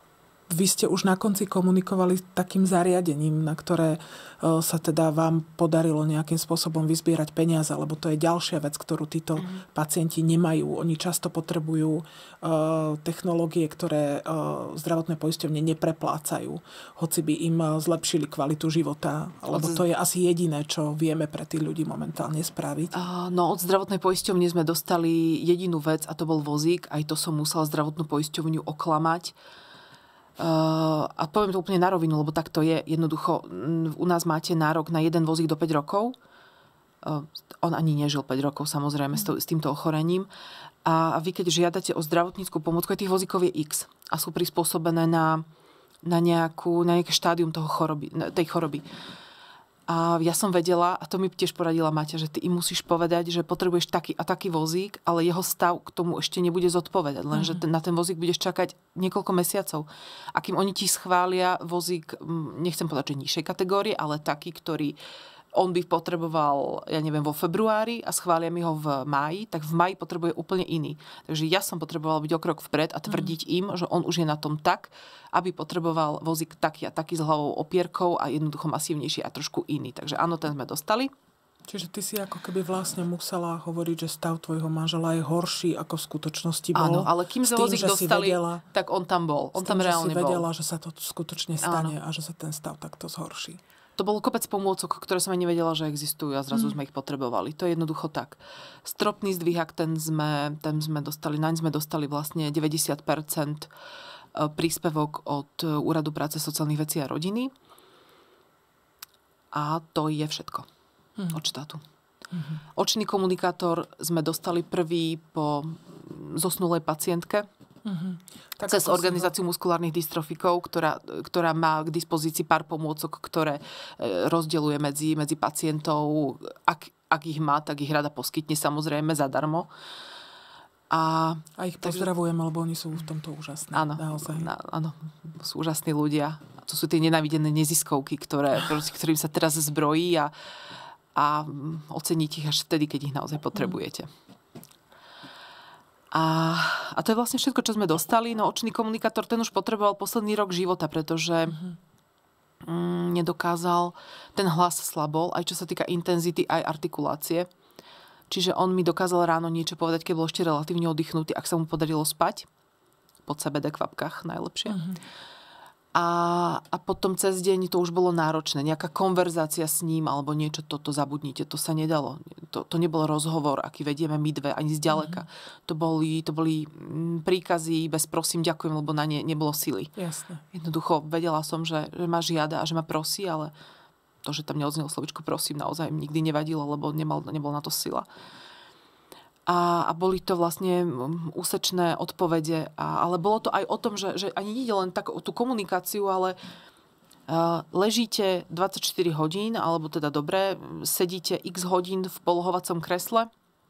vy ste už na konci komunikovali takým zariadením, na ktoré sa teda vám podarilo nejakým spôsobom vyzbierať peniaze, lebo to je ďalšia vec, ktorú títo mm. pacienti nemajú. Oni často potrebujú uh, technológie, ktoré uh, zdravotné poisťovne nepreplácajú, hoci by im zlepšili kvalitu života, lebo to je asi jediné, čo vieme pre tých ľudí momentálne spraviť. Uh, no od zdravotnej poisťovne sme dostali jedinú vec a to bol vozík. Aj to som musela zdravotnú poisťovňu oklamať. Uh, a poviem to úplne na rovinu, lebo tak to je. Jednoducho, u nás máte nárok na jeden vozík do päť rokov. Uh, on ani nežil päť rokov, samozrejme, mm. s, to, s týmto ochorením. A vy, keď žiadate o zdravotníckú pomôcku, aj tých vozíkov je X a sú prispôsobené na, na, nejakú, na nejaké štádium toho choroby, tej choroby. A ja som vedela, a to mi tiež poradila Maťa, že ty im musíš povedať, že potrebuješ taký a taký vozík, ale jeho stav k tomu ešte nebude zodpovedať. Lenže ten, na ten vozík budeš čakať niekoľko mesiacov. A kým oni ti schvália vozík, nechcem povedať, že nižšej kategórie, ale taký, ktorý on by potreboval, ja neviem, vo februári a schvália mi ho v máji, tak v máji potrebuje úplne iný. Takže ja som potrebovala byť o krok vpred a tvrdiť mm. im, že on už je na tom tak, aby potreboval vozík taký a taký s hlavou opierkou a jednoducho masívnejší a trošku iný. Takže áno, ten sme dostali. Čiže ty si ako keby vlastne musela hovoriť, že stav tvojho manžela je horší, ako v skutočnosti bol. Áno, ale kým sme vozík dostali, vedela, tak on tam bol. On tam tým, reálne bol. že si vedela, že sa to skutočne stane áno. a že sa ten stav takto zhorší. To bolo kopec pomôcok, ktoré som aj nevedela, že existujú a zrazu mm. sme ich potrebovali. To je jednoducho tak. Stropný zdvihák, ten sme, ten sme dostali, naň sme dostali vlastne deväťdesiat percent príspevok od Úradu práce, sociálnych vecí a rodiny. A to je všetko mm. od štátu. Mm-hmm. Očný komunikátor sme dostali prvý po zosnulej pacientke. Mm-hmm. Tak cez organizáciu muskulárnych dystrofikov, ktorá, ktorá má k dispozícii pár pomôcok, ktoré rozdeľuje medzi, medzi pacientov. Ak, ak ich má, tak ich rada poskytne samozrejme zadarmo. A, a ich pozdravujem, takže, lebo oni sú v tomto úžasní. Áno, na, áno, sú úžasní ľudia. A to sú tie nenávidené neziskovky, ktoré, ktorým sa teraz zbrojí a, a oceníte ich až vtedy, keď ich naozaj potrebujete. Mm. A, a to je vlastne všetko, čo sme dostali. No očný komunikátor, ten už potreboval posledný rok života, pretože mm-hmm. mm, nedokázal, ten hlas slabol, aj čo sa týka intenzity, aj artikulácie. Čiže on mi dokázal ráno niečo povedať, keď bol ešte relatívne oddychnutý, ak sa mu podarilo spať. Pod cé bé dé kvapkách najlepšie. Mm-hmm. A, a potom cez deň to už bolo náročné. Nejaká konverzácia s ním alebo niečo, toto zabudnite. To sa nedalo. To, to nebol rozhovor, aký vedieme my dve, ani zďaleka. Mm-hmm. To boli, to boli príkazy bez prosím, ďakujem, lebo na ne nebolo sily. Jasne. Jednoducho vedela som, že, že ma žiada a že ma prosí, ale to, že tam neodznelo slovičko prosím, naozaj mi nikdy nevadilo, lebo nemal, nebol na to sila. A, a boli to vlastne úsečné odpovede. A, ale bolo to aj o tom, že, že ani nie len tak o tú komunikáciu, ale uh, ležíte dvadsaťštyri hodín, alebo teda dobre, sedíte x hodín v polohovacom kresle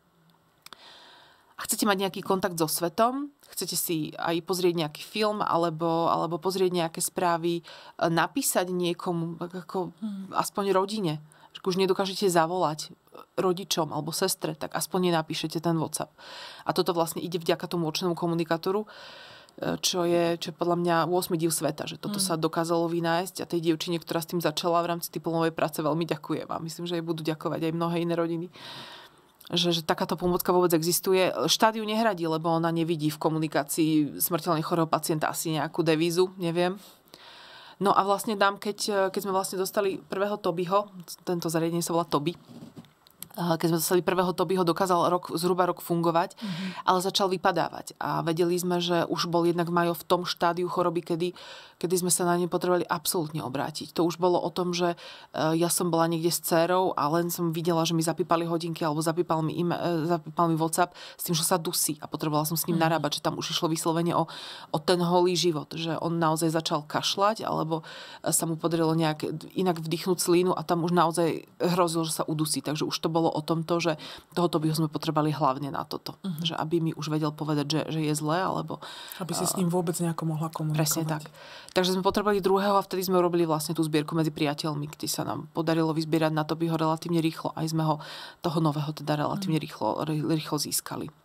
a chcete mať nejaký kontakt so svetom, chcete si aj pozrieť nejaký film, alebo, alebo pozrieť nejaké správy, napísať niekomu, ako hmm. aspoň rodine. Už nedokážete zavolať rodičom alebo sestre, tak aspoň nenapíšete ten WhatsApp. A toto vlastne ide vďaka tomu očnému komunikátoru, čo je, čo je podľa mňa ôsmy div sveta, že toto mm. sa dokázalo vynájsť a tej dievčine, ktorá s tým začala v rámci diplomovej práce, veľmi ďakujem a myslím, že jej budú ďakovať aj mnohé iné rodiny. Že, že takáto pomôcka vôbec existuje. Štát ju nehradí, lebo ona nevidí v komunikácii smrteľne chorého pacienta asi nejakú devízu, neviem. No a vlastne dám, keď, keď sme vlastne dostali prvého Tobyho, tento zariadenie sa volá Toby, keď sme dostali prvého Tobyho, dokázal rok, zhruba rok fungovať, mm-hmm. ale začal vypadávať. A vedeli sme, že už bol jednak Majo v tom štádiu choroby, kedy, kedy sme sa na ne potrebovali absolútne obrátiť. To už bolo o tom, že ja som bola niekde s dcérou a len som videla, že mi zapípali hodinky alebo zapípal mi, im, zapípal mi WhatsApp s tým, že sa dusí. A potrebovala som s ním mm-hmm. narábať, že tam už išlo vyslovene o, o ten holý život. Že on naozaj začal kašľať alebo sa mu podarilo nejak inak vdychnúť slínu a tam už naozaj hrozilo, že sa udusí. Takže už to bolo o tomto, že tohoto by sme potrebovali hlavne na toto. Uh-huh. Že aby mi už vedel povedať, že, že je zlé, alebo... Aby si uh, s ním vôbec nejako mohla komunikovať. Presne tak. Takže sme potrebovali druhého a vtedy sme urobili vlastne tú zbierku medzi priateľmi, kde sa nám podarilo vyzbierať na Tobyho relatívne rýchlo. Aj sme ho, toho nového teda relatívne uh-huh. rýchlo, rýchlo získali.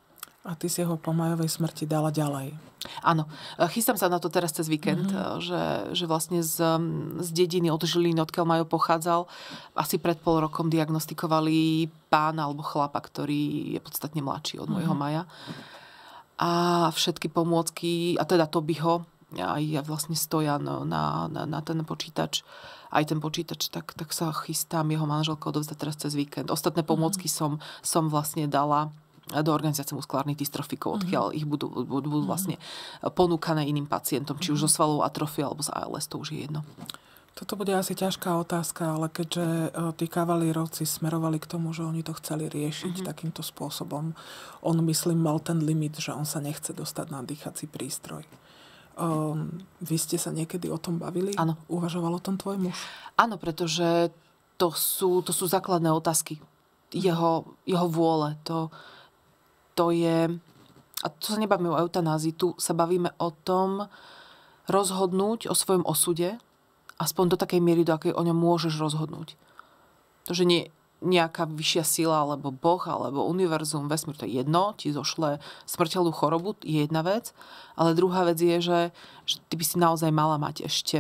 A ty si ho po Majovej smrti dala ďalej. Áno. Chystám sa na to teraz cez víkend, mm-hmm. že, že vlastne z, z dediny od Žiliny, odkiaľ Majo pochádzal, asi pred pol rokom diagnostikovali pána alebo chlapa, ktorý je podstatne mladší od mm-hmm. môjho Maja. A všetky pomôcky, a teda Tobyho, aj ja vlastne Stojan na, na, na ten počítač, aj ten počítač, tak, tak sa chystám jeho manželko odovzdať teraz cez víkend. Ostatné pomôcky mm-hmm. som, som vlastne dala do organizácie muskulárnych dystrofikov, odkiaľ mm-hmm. ich budú, budú, budú vlastne ponúkané iným pacientom, či už so svalovou atrofiou alebo z á el es, to už je jedno. Toto bude asi ťažká otázka, ale keďže tí kavalírovci smerovali k tomu, že oni to chceli riešiť mm-hmm. takýmto spôsobom, on, myslím, mal ten limit, že on sa nechce dostať na dýchací prístroj. Um, vy ste sa niekedy o tom bavili? Áno. Uvažoval o tom tvoj muž? Áno, pretože to sú, to sú základné otázky jeho, jeho vôle. To To je, a tu sa nebavíme o eutanázii, tu sa bavíme o tom rozhodnúť o svojom osude, aspoň do takej miery, do akej o ňom môžeš rozhodnúť. To, že nie nejaká vyššia sila, alebo Boh, alebo univerzum, vesmír, to je jedno, ti zošle smrteľnú chorobu, je jedna vec, ale druhá vec je, že, že ty by si naozaj mala mať ešte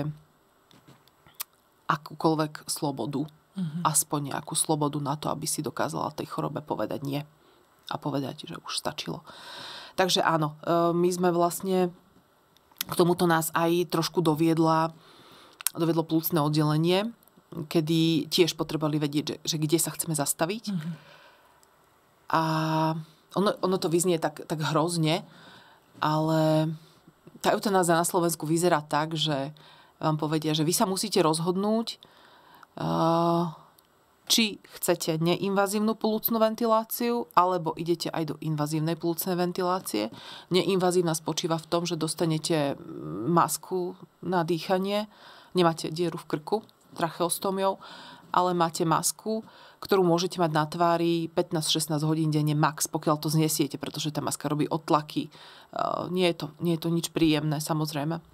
akúkoľvek slobodu, mm-hmm. aspoň nejakú slobodu na to, aby si dokázala tej chorobe povedať nie. A povedať, že už stačilo. Takže áno, my sme vlastne, k tomuto nás aj trošku doviedla, doviedlo plúcne oddelenie, kedy tiež potrebovali vedieť, že, že kde sa chceme zastaviť. Mm-hmm. A ono, ono to vyznie tak, tak hrozne, ale tá eutanázia na Slovensku vyzerá tak, že vám povedia, že vy sa musíte rozhodnúť, uh, či chcete neinvazívnu plúcnu ventiláciu, alebo idete aj do invazívnej plúcnej ventilácie. Neinvazívna spočíva v tom, že dostanete masku na dýchanie, nemáte dieru v krku, tracheostómiou, ale máte masku, ktorú môžete mať na tvári pätnásť šestnásť hodín denne max, pokiaľ to znesiete, pretože tá maska robí odtlaky. Nie je to, nie je to nič príjemné, samozrejme.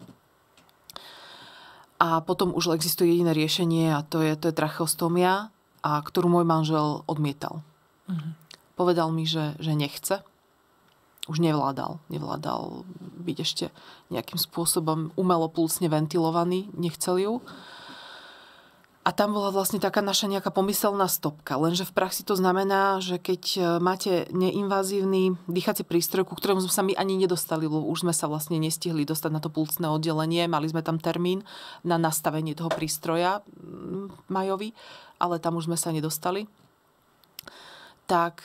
A potom už existuje jediné riešenie a to je, to je tracheostómia, a ktorú môj manžel odmietal. Uh-huh. Povedal mi, že, že nechce. Už nevládal. Nevládal byť ešte nejakým spôsobom umelo plúcne ventilovaný. Nechcel ju. A tam bola vlastne taká naša nejaká pomyselná stopka. Lenže v praxi to znamená, že keď máte neinvazívny dýchací prístroj, ku ktorému sme sa my ani nedostali, lebo už sme sa vlastne nestihli dostať na to plúcne oddelenie, mali sme tam termín na nastavenie toho prístroja Majovi, ale tam už sme sa nedostali. Tak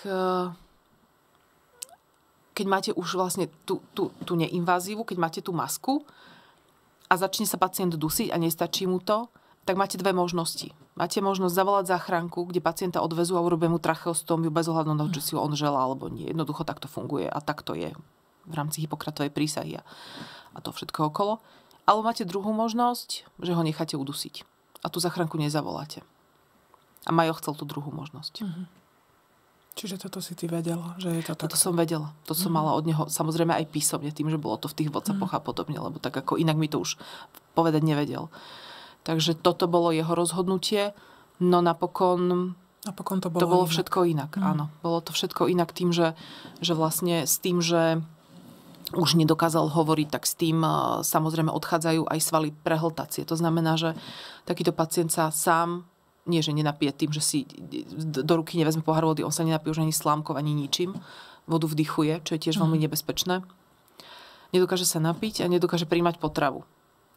keď máte už vlastne tú, tú, tú neinvazívu, keď máte tú masku a začne sa pacient dusiť a nestačí mu to, tak máte dve možnosti. Máte možnosť zavolať záchranku, kde pacienta odvezú a urobia mu tracheostómiu bez ohľadu na to, či si ho on želá alebo nie. Jednoducho takto funguje a takto je v rámci Hippokratovej prísahy a to všetko okolo. Ale máte druhú možnosť, že ho necháte udusiť. A tú záchranku nezavoláte. A Majo chcel tú druhú možnosť. Mm-hmm. Čiže toto si ty vedela, že je to tak? Toto som vedela. To som mm-hmm. mala od neho samozrejme aj písomne, tým, že bolo to v tých WhatsAppoch mm-hmm. a podobne, lebo tak ako inak mi to už povedať nevedel. Takže toto bolo jeho rozhodnutie, no napokon, napokon to bolo, to bolo inak. všetko inak. Mm. Áno, bolo to všetko inak tým, že, že vlastne s tým, že už nedokázal hovoriť, tak s tým samozrejme odchádzajú aj svaly prehltacie. To znamená, že takýto pacient sa sám, nie že nenapije tým, že si do ruky nevezme pohár vody, on sa nenapije už ani slámkov, ani ničím. Vodu vdychuje, čo je tiež mm. veľmi nebezpečné. Nedokáže sa napiť a nedokáže príjmať potravu.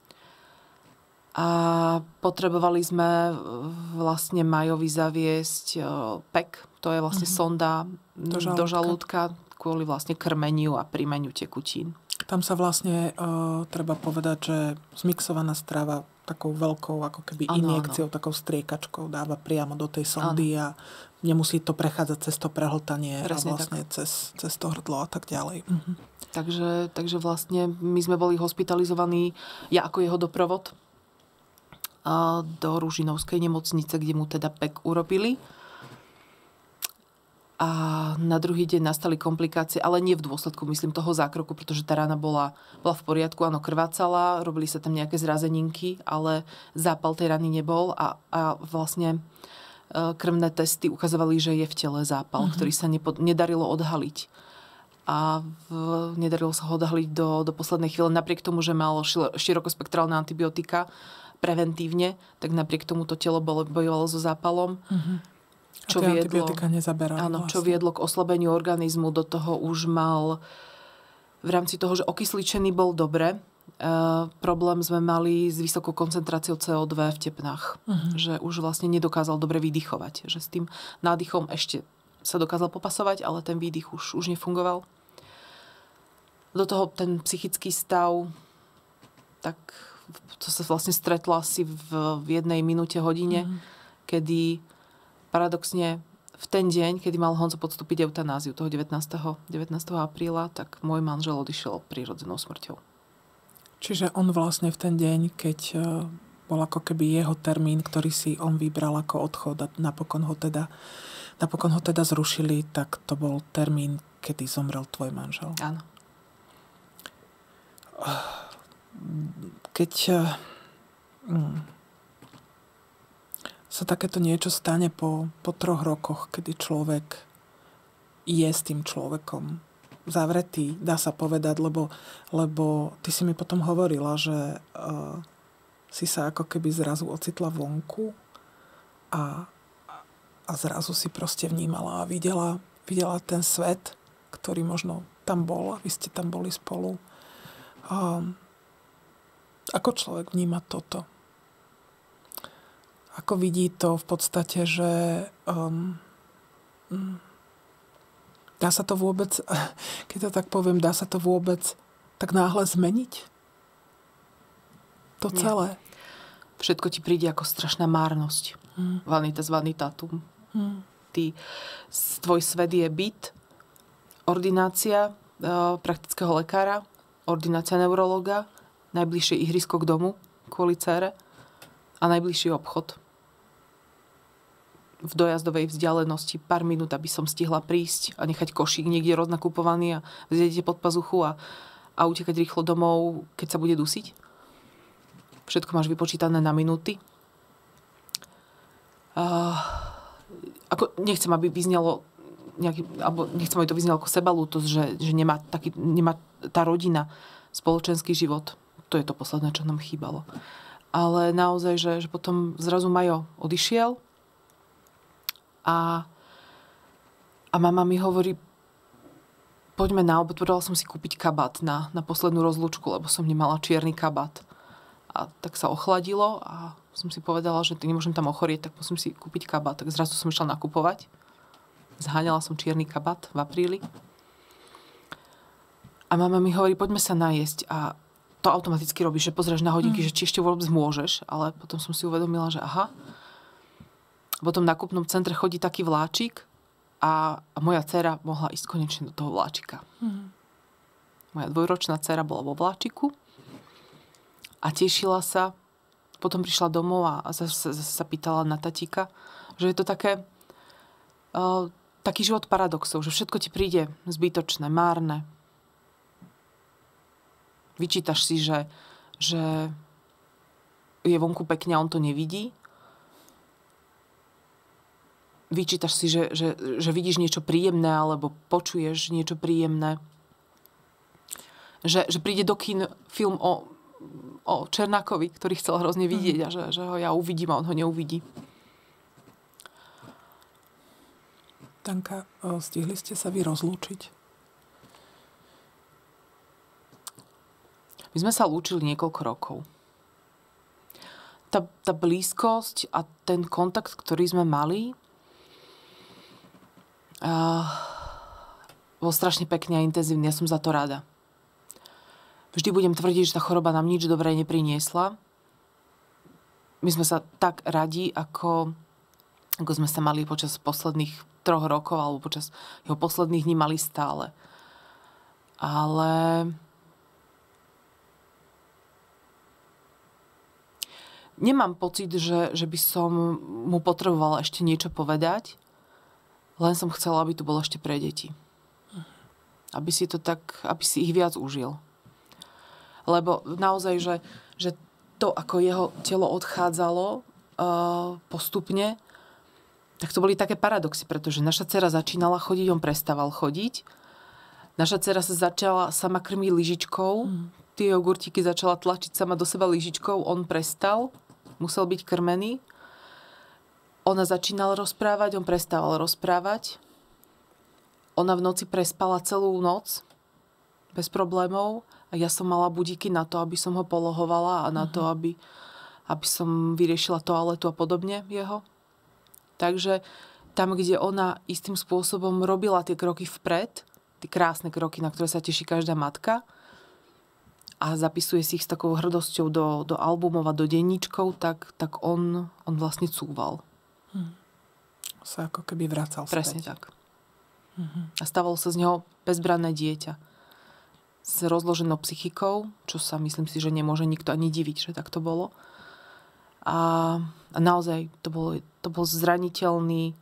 A potrebovali sme vlastne Majovi zaviesť pé é cé, to je vlastne mm-hmm. sonda do žalúdka. do žalúdka kvôli vlastne krmeniu a príjmeniu tekutín. Tam sa vlastne, uh, treba povedať, že zmixovaná strava takou veľkou ako keby ano, injekciou, ano. takou striekačkou dáva priamo do tej sondy ano. A nemusí to prechádzať cez to prehltanie Presne a vlastne cez, cez to hrdlo a tak ďalej. Mhm. Takže, takže vlastne my sme boli hospitalizovaní, ja ako jeho doprovod, do Ružinovskej nemocnice, kde mu teda pé é cé urobili. A na druhý deň nastali komplikácie, ale nie v dôsledku, myslím, toho zákroku, pretože tá rána bola, bola v poriadku, áno, krvácala, robili sa tam nejaké zrazeninky, ale zápal tej rany nebol a, a vlastne krvné testy ukazovali, že je v tele zápal, mm-hmm. ktorý sa nepo, nedarilo odhaliť. a v, nedarilo sa ho odhaliť do, do poslednej chvíle. Napriek tomu, že mal širokospektrálne antibiotika preventívne, tak napriek tomu to telo bojovalo so zápalom. Uh-huh. Čo a tie viedlo, antibiotika nezaberali áno, vlastne. Čo viedlo k oslabeniu organizmu. Do toho už mal v rámci toho, že okysličený bol dobre, uh, problém sme mali s vysokou koncentráciou cé ó dva v tepnách. Uh-huh. Že už vlastne nedokázal dobre vydychovať. Že s tým nádychom ešte sa dokázal popasovať, ale ten výdych už, už nefungoval. Do toho ten psychický stav, tak to sa vlastne stretlo asi v, v jednej minúte, hodine, mm. kedy paradoxne v ten deň, kedy mal Honzo podstúpiť eutanáziu, toho devätnásteho apríla, tak môj manžel odišiel prírodzenou smrťou. Čiže on vlastne v ten deň, keď bol ako keby jeho termín, ktorý si on vybral ako odchod a napokon ho teda, napokon ho teda zrušili, tak to bol termín, kedy zomrel tvoj manžel. Áno. Keď hm, sa takéto niečo stane po, po troch rokoch, kedy človek je s tým človekom zavretý, dá sa povedať, lebo, lebo ty si mi potom hovorila, že uh, si sa ako keby zrazu ocitla vonku a, a zrazu si proste vnímala a videla, videla ten svet, ktorý možno tam bol a vy ste tam boli spolu. Um, ako človek vníma toto? Ako vidí to v podstate, že um, dá sa to vôbec, keď to tak poviem, dá sa to vôbec tak náhle zmeniť? To celé. Nie. Všetko ti príde ako strašná márnosť. Hmm. Vanitas vanitatum. Hmm. Ty, tvoj svet je byt, ordinácia uh, praktického lekára, ordinácia neurologa, najbližšie ihrisko k domu kvôli dcére a najbližší obchod. V dojazdovej vzdialenosti pár minút, aby som stihla prísť a nechať košík niekde roznakupovaný a vziete pod pazuchu a, a utekať rýchlo domov, keď sa bude dusiť. Všetko máš vypočítané na minúty. Uh, ako, nechcem, aby vyznelo nejaký, alebo nechcem, aby to vyznelo ako sebalútosť, že, že nemá, taký, nemá tá rodina spoločenský život. To je to posledné, čo nám chýbalo. Ale naozaj, že, že potom zrazu Majo odišiel a, a mama mi hovorí, poďme na obed, povedala som si kúpiť kabát na, na poslednú rozlúčku, lebo som nemala čierny kabát. A tak sa ochladilo a som si povedala, že nemôžem tam ochorieť, tak musím si kúpiť kabát. Tak zrazu som išla nakupovať. Zháňala som čierny kabát v apríli. A mama mi hovorí, poďme sa najesť. A to automaticky robíš, že pozrieš na hodinky, mm. že či ešte vôbec môžeš. Ale potom som si uvedomila, že aha. V tom nákupnom centre chodí taký vláčik a, a moja dcera mohla ísť konečne do toho vláčika. Mm. Moja dvojročná dcera bola vo vláčiku a tešila sa. Potom prišla domov a, a zase sa pýtala na tatíka, že je to také... Uh, taký život paradoxov, že všetko ti príde zbytočné, márne. Vyčítaš si, že, že je vonku pekne a on to nevidí. Vyčítaš si, že, že, že vidíš niečo príjemné alebo počuješ niečo príjemné. Že, že príde do kín film o, o Černákovi, ktorý chcel hrozne vidieť a že, že ho ja uvidím a on ho neuvidí. Danka, stihli ste sa vy rozlúčiť? My sme sa lúčili niekoľko rokov. Tá, tá blízkosť a ten kontakt, ktorý sme mali, uh, bol strašne pekný a intenzívny. Ja som za to rada. Vždy budem tvrdiť, že tá choroba nám nič dobré nepriniesla. My sme sa tak radi, ako, ako sme sa mali počas posledných troch rokov alebo počas jeho posledných dní mali stále. Ale nemám pocit, že, že by som mu potrebovala ešte niečo povedať, len som chcela, aby to bolo ešte pre deti. Aby si to tak, aby si ich viac užil. Lebo naozaj, že, že to, ako jeho telo odchádzalo uh, postupne, tak to boli také paradoxy, pretože naša dcera začínala chodiť, on prestával chodiť Naša dcera sa začala sama krmiť lyžičkou. Mm. Tie jogurtíky začala tlačiť sama do seba lyžičkou. On prestal. Musel byť krmený. Ona začínala rozprávať, on prestával rozprávať. Ona v noci prespala celú noc. Bez problémov. A ja som mala budíky na to, aby som ho polohovala a na mm. to, aby, aby som vyriešila toaletu a podobne jeho. Takže tam, kde ona istým spôsobom robila tie kroky vpred, tie krásne kroky, na ktoré sa teší každá matka a zapisuje si ich s takou hrdosťou do, do albumov a do denníčkov, tak, tak on, on vlastne cúval. Hmm. Sa ako keby vracal späť. Presne tak. Hmm. A stávalo sa z neho bezbranné dieťa. S rozloženou psychikou, čo sa myslím si, že nemôže nikto ani diviť, že tak to bolo. A, a naozaj to bol, to bol zraniteľný,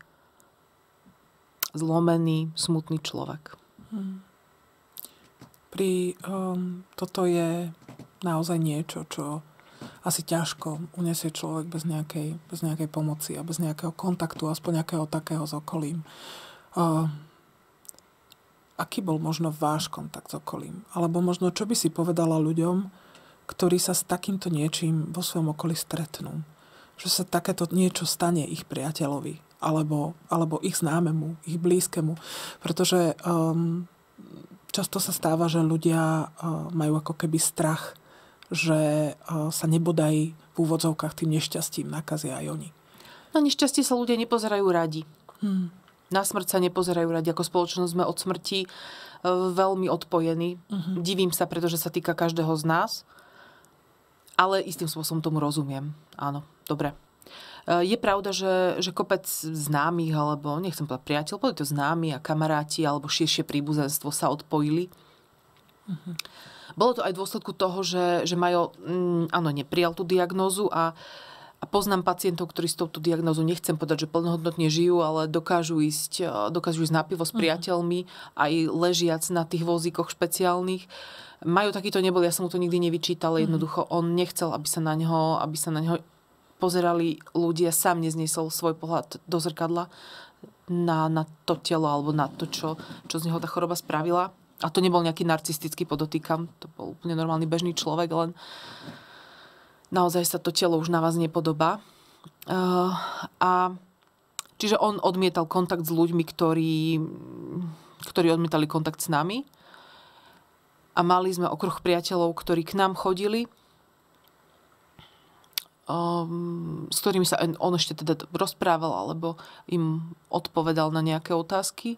zlomený, smutný človek. Hmm. Pri, um, toto je naozaj niečo, čo asi ťažko uniesie človek bez nejakej, bez nejakej pomoci a bez nejakého kontaktu, aspoň nejakého takého s okolím. Uh, aký bol možno váš kontakt s okolím? Alebo možno, čo by si povedala ľuďom, ktorí sa s takýmto niečím vo svojom okolí stretnú? Že sa takéto niečo stane ich priateľovi. Alebo, alebo ich známemu, ich blízkemu. Pretože um, často sa stáva, že ľudia uh, majú ako keby strach, že uh, sa nebodaj v úvodzovkách tým nešťastím nakazia aj oni. Na nešťastie sa ľudia nepozerajú radi. Hmm. Na smrť sa nepozerajú radi. Ako spoločnosť sme od smrti uh, veľmi odpojení. Uh-huh. Divím sa, pretože sa týka každého z nás. Ale istým spôsobom tomu rozumiem. Áno, dobre. Je pravda, že, že kopec známych, alebo nechcem povedať priateľ, boli to známi a kamaráti, alebo širšie príbuzenstvo sa odpojili. Uh-huh. Bolo to aj v dôsledku toho, že, že Majo, mm, áno, neprijal tú diagnózu a, a poznám pacientov, ktorí s touto diagnózou, nechcem povedať, že plnohodnotne žijú, ale dokážu ísť, dokážu ísť na pivo s priateľmi, uh-huh. aj ležiac na tých vozíkoch špeciálnych. Majo takýto nebol, ja som mu to nikdy nevyčítal, jednoducho on nechcel, aby sa na neho, aby sa na neho pozerali ľudia, sám nezniesol svoj pohľad do zrkadla na, na to telo alebo na to, čo, čo z neho tá choroba spravila. A to nebol nejaký narcistický, podotýkam, to bol úplne normálny bežný človek, len naozaj sa to telo už na vás nepodobá. Uh, a čiže on odmietal kontakt s ľuďmi, ktorí, ktorí odmietali kontakt s nami. A mali sme okruh priateľov, ktorí k nám chodili, Um, s ktorými sa on ešte teda rozprával alebo im odpovedal na nejaké otázky.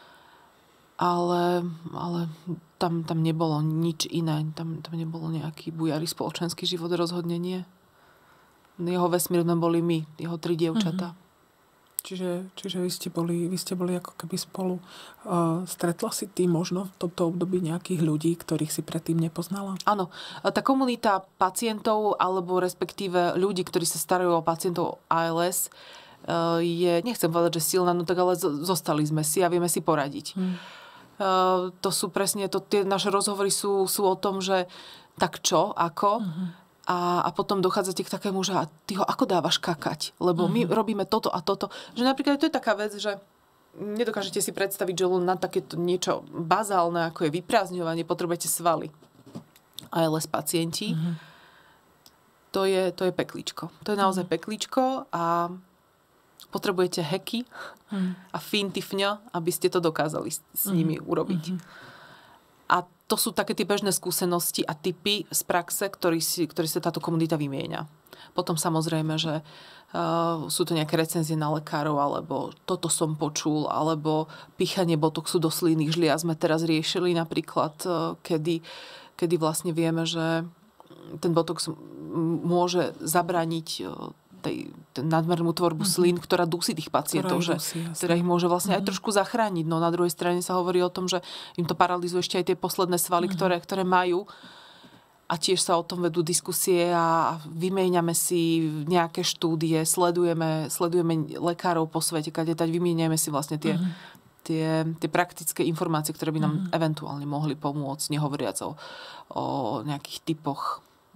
Ale, ale tam, tam nebolo nič iné. Tam, tam nebolo nejaký bujarý spoločenský život, rozhodne nie. Jeho vesmír sme boli my, jeho tri dievčatá. Mm-hmm. Čiže, čiže vy ste boli, vy ste boli ako keby spolu. Uh, stretla si ty možno v tomto období nejakých ľudí, ktorých si predtým nepoznala? Áno. Tá komunita pacientov, alebo respektíve ľudí, ktorí sa starajú o pacientov á el es, uh, je, nechcem povedať, že silná, no tak ale zostali sme si a vieme si poradiť. Hmm. Uh, to sú presne, to, tie naše rozhovory sú, sú o tom, že tak čo, ako... Hmm. A, a potom dochádzate k takému, že a ty ho ako dávaš kakať? Lebo my uh-huh. robíme toto a toto. Že napríklad to je taká vec, že nedokážete si predstaviť, že len na takéto niečo bazálne, ako je vyprázdňovanie, potrebujete svaly. á el es pacienti. Uh-huh. To je, to je peklíčko. To je naozaj uh-huh. peklíčko a potrebujete hacky uh-huh. a finty fňa, aby ste to dokázali s, s nimi uh-huh. urobiť. Uh-huh. A to sú také tie bežné skúsenosti a tipy z praxe, ktorý si, ktorý sa táto komunita vymieňa. Potom samozrejme, že uh, sú to nejaké recenzie na lekárov, alebo toto som počul, alebo píchanie botoxu do slínnych žliaz sme teraz riešili napríklad, uh, kedy, kedy vlastne vieme, že ten botox môže zabrániť uh, tej, tej nadmernú tvorbu mm-hmm. slín, ktorá dusí tých pacientov, ktorá, že, dusí, ktorá ich môže vlastne mm-hmm. aj trošku zachrániť. No na druhej strane sa hovorí o tom, že im to paralizuje ešte aj tie posledné svaly, mm-hmm. ktoré, ktoré majú. A tiež sa o tom vedú diskusie a vymieňame si nejaké štúdie, sledujeme, sledujeme lekárov po svete, kade tať vymieňame si vlastne tie, mm-hmm. tie, tie praktické informácie, ktoré by nám mm-hmm. eventuálne mohli pomôcť, nehovoriac o, o nejakých typoch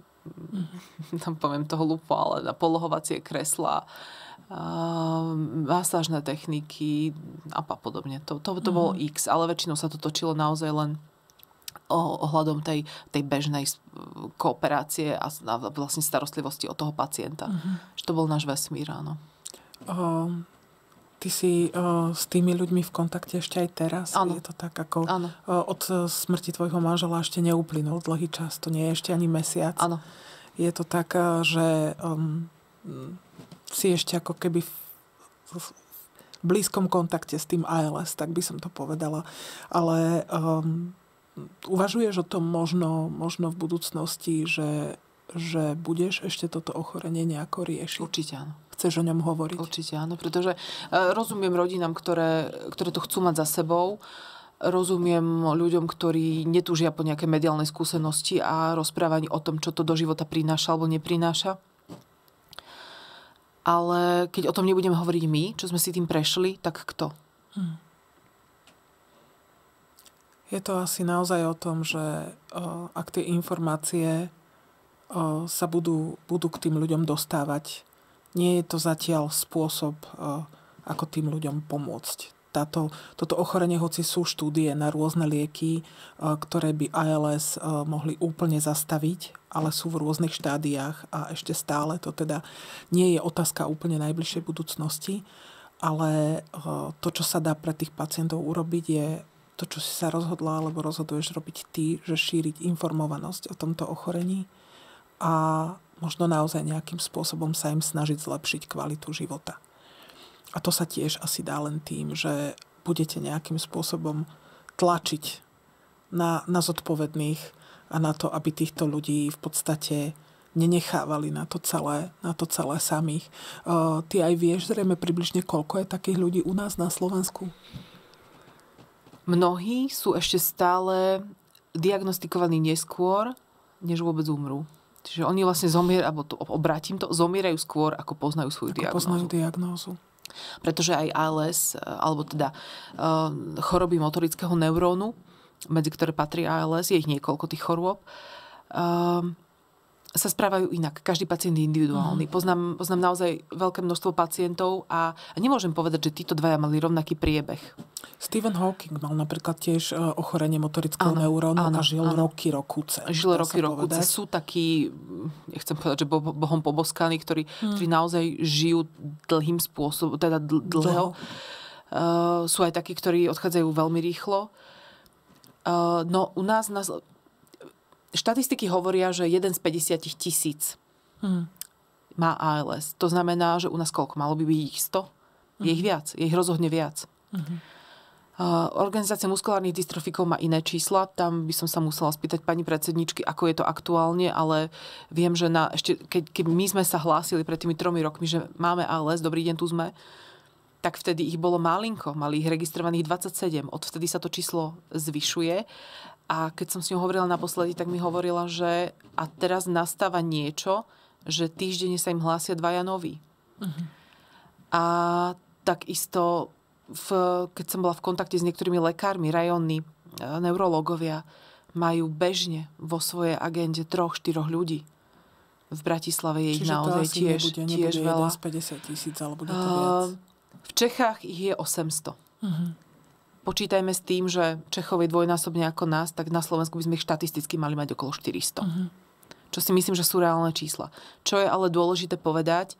mm-hmm. tam poviem to hlúpo, ale na polohovacie kreslá, Uh, masážne techniky a podobne. To, to, to mm-hmm. bolo X, ale väčšinou sa to točilo naozaj len o, ohľadom tej, tej bežnej kooperácie a, a vlastne starostlivosti o toho pacienta. Mm-hmm. Že to bol náš vesmír, áno. Uh, ty si uh, s tými ľuďmi v kontakte ešte aj teraz? Áno. Je to tak, ako áno. Uh, od smrti tvojho manžela ešte neuplynul dlhý čas. To nie je ešte ani mesiac. Áno. Je to tak, uh, že um, si ešte ako keby v, v blízkom kontakte s tým á el es, tak by som to povedala. Ale um, uvažuješ o tom možno, možno v budúcnosti, že, že budeš ešte toto ochorenie nejako riešiť? Určite áno. Chceš o ňom hovoriť? Určite áno, pretože uh, rozumiem rodinám, ktoré, ktoré to chcú mať za sebou. Rozumiem ľuďom, ktorí netúžia po nejaké mediálnej skúsenosti a rozprávaní o tom, čo to do života prináša alebo neprináša. Ale keď o tom nebudeme hovoriť my, čo sme si tým prešli, tak kto? Hmm. Je to asi naozaj o tom, že o, ak tie informácie o, sa budú, budú k tým ľuďom dostávať, nie je to zatiaľ spôsob, o, ako tým ľuďom pomôcť. Táto, toto ochorenie, hoci sú štúdie na rôzne lieky, ktoré by á el es mohli úplne zastaviť, ale sú v rôznych štádiách a ešte stále to teda nie je otázka úplne najbližšej budúcnosti, ale to, čo sa dá pre tých pacientov urobiť, je to, čo si sa rozhodla alebo rozhoduješ robiť ty, že šíriť informovanosť o tomto ochorení a možno naozaj nejakým spôsobom sa im snažiť zlepšiť kvalitu života. A to sa tiež asi dá len tým, že budete nejakým spôsobom tlačiť na, na zodpovedných a na to, aby týchto ľudí v podstate nenechávali na to celé, na to celé samých. Uh, ty aj vieš zrejme približne, koľko je takých ľudí u nás na Slovensku? Mnohí sú ešte stále diagnostikovaní neskôr, než vôbec umrú. Čiže oni vlastne zomierajú, alebo to, obrátim to, zomierajú skôr, ako poznajú svoju ako diagnózu. Poznajú diagnózu. Pretože aj á el es, alebo teda choroby motorického neurónu, medzi ktoré patrí á el es, je ich niekoľko tých chorôb, sa správajú inak. Každý pacient je individuálny. Mm. Poznám, poznám naozaj veľké množstvo pacientov a, a nemôžem povedať, že títo dvaja mali rovnaký priebeh. Stephen Hawking mal napríklad tiež ochorenie motorického neurónu a žil áno. roky, rokúce. Žil roky, rokúce. Sú takí, nechcem povedať, že bo, bohom poboskaní, ktorí, mm. ktorí naozaj žijú dlhým spôsobom, teda dl, dlho. Uh, sú aj takí, ktorí odchádzajú veľmi rýchlo. Uh, no u nás... nás štatistiky hovoria, že jeden z päťdesiat tisíc hmm. má á el es. To znamená, že u nás koľko? Malo by byť ich sto? Hmm. Je ich viac. Je ich rozhodne viac. Hmm. Uh, Organizácia muskulárnych dystrofikov má iné čísla. Tam by som sa musela spýtať pani predsedničky, ako je to aktuálne, ale viem, že na, ešte, keď, keď my sme sa hlásili pred tými tromi rokmi, že máme á el es, dobrý deň, tu sme, tak vtedy ich bolo málinko. Mali ich registrovaných dvadsaťsedem. Odvtedy sa to číslo zvyšuje. A keď som s ňou hovorila naposledy, tak mi hovorila, že a teraz nastáva niečo, že týždenne sa im hlásia dvaja noví. Uh-huh. A takisto, v, keď som bola v kontakte s niektorými lekármi, rajónni, neurológovia, majú bežne vo svojej agende troch, štyroch ľudí. V Bratislave je ich Čiže naozaj to tiež, nebude, nebude tiež veľa. jeden z päťdesiat tisíc, ale bude to viac. V Čechách ich je osemsto. Uh-huh. Počítajme s tým, že Čechov je dvojnásobne ako nás, tak na Slovensku by sme ich štatisticky mali mať okolo štyristo. Uh-huh. Čo si myslím, že sú reálne čísla. Čo je ale dôležité povedať,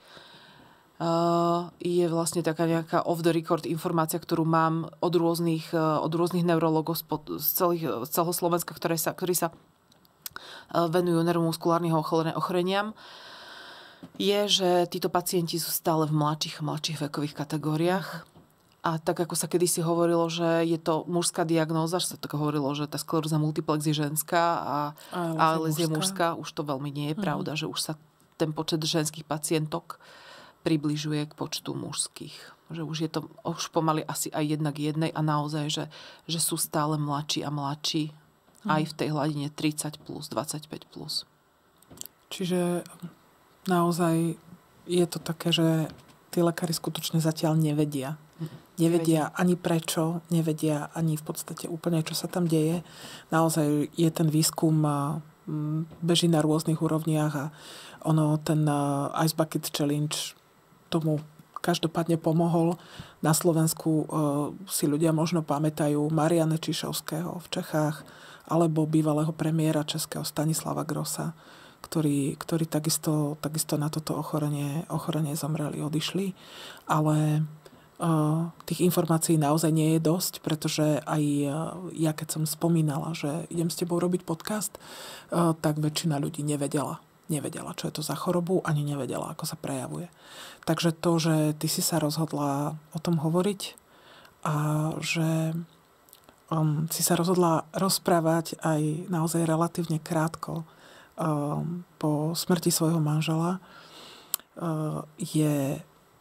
uh, je vlastne taká nejaká off the record informácia, ktorú mám od rôznych, uh, od rôznych neurologov z, z, celých, z celého Slovenska, ktoré sa, ktorí sa uh, venujú neuromuskulárnym ochoreniam, je, že títo pacienti sú stále v mladších a mladších vekových kategóriách. A tak, ako sa kedysi hovorilo, že je to mužská diagnóza, že sa tak hovorilo, že tá skleróza multiplex je ženská a á el es je mužská, už to veľmi nie je mm. pravda, že už sa ten počet ženských pacientok približuje k počtu mužských. Že už je to už pomaly asi aj jedna k jednej a naozaj, že, že sú stále mladší a mladší mm. aj v tej hladine tridsať plus, dvadsaťpäť plus. Čiže naozaj je to také, že tí lekári skutočne zatiaľ nevedia. Nevedia ani prečo, nevedia ani v podstate úplne, čo sa tam deje. Naozaj je ten výskum beží na rôznych úrovniach a ono, ten Ice Bucket Challenge tomu každopádne pomohol. Na Slovensku si ľudia možno pamätajú Mariana Čižovského v Čechách alebo bývalého premiéra českého Stanislava Grossa, ktorí, ktorí takisto, takisto na toto ochorenie, ochorenie zomreli, odišli. Ale tých informácií naozaj nie je dosť, pretože aj ja, keď som spomínala, že idem s tebou robiť podcast, tak väčšina ľudí nevedela. Nevedela, čo je to za chorobu, ani nevedela, ako sa prejavuje. Takže to, že ty si sa rozhodla o tom hovoriť a že um, si sa rozhodla rozprávať aj naozaj relatívne krátko um, po smrti svojho manžela, uh, je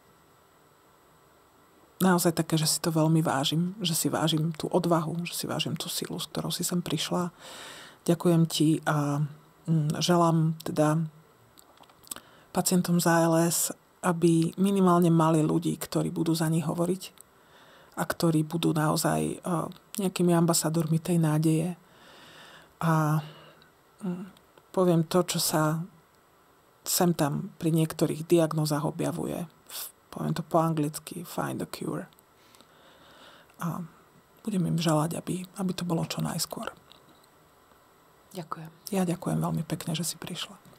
naozaj také, že si to veľmi vážim, že si vážim tú odvahu, že si vážim tú silu, s ktorou si sem prišla. Ďakujem ti a želám teda pacientom z á el es, aby minimálne mali ľudí, ktorí budú za nich hovoriť a ktorí budú naozaj nejakými ambasadormi tej nádeje. A poviem to, čo sa sem tam pri niektorých diagnózach objavuje. Poviem to po anglicky, find a cure. A budem im želať, aby, aby to bolo čo najskôr. Ďakujem. Ja ďakujem veľmi pekne, že si prišla.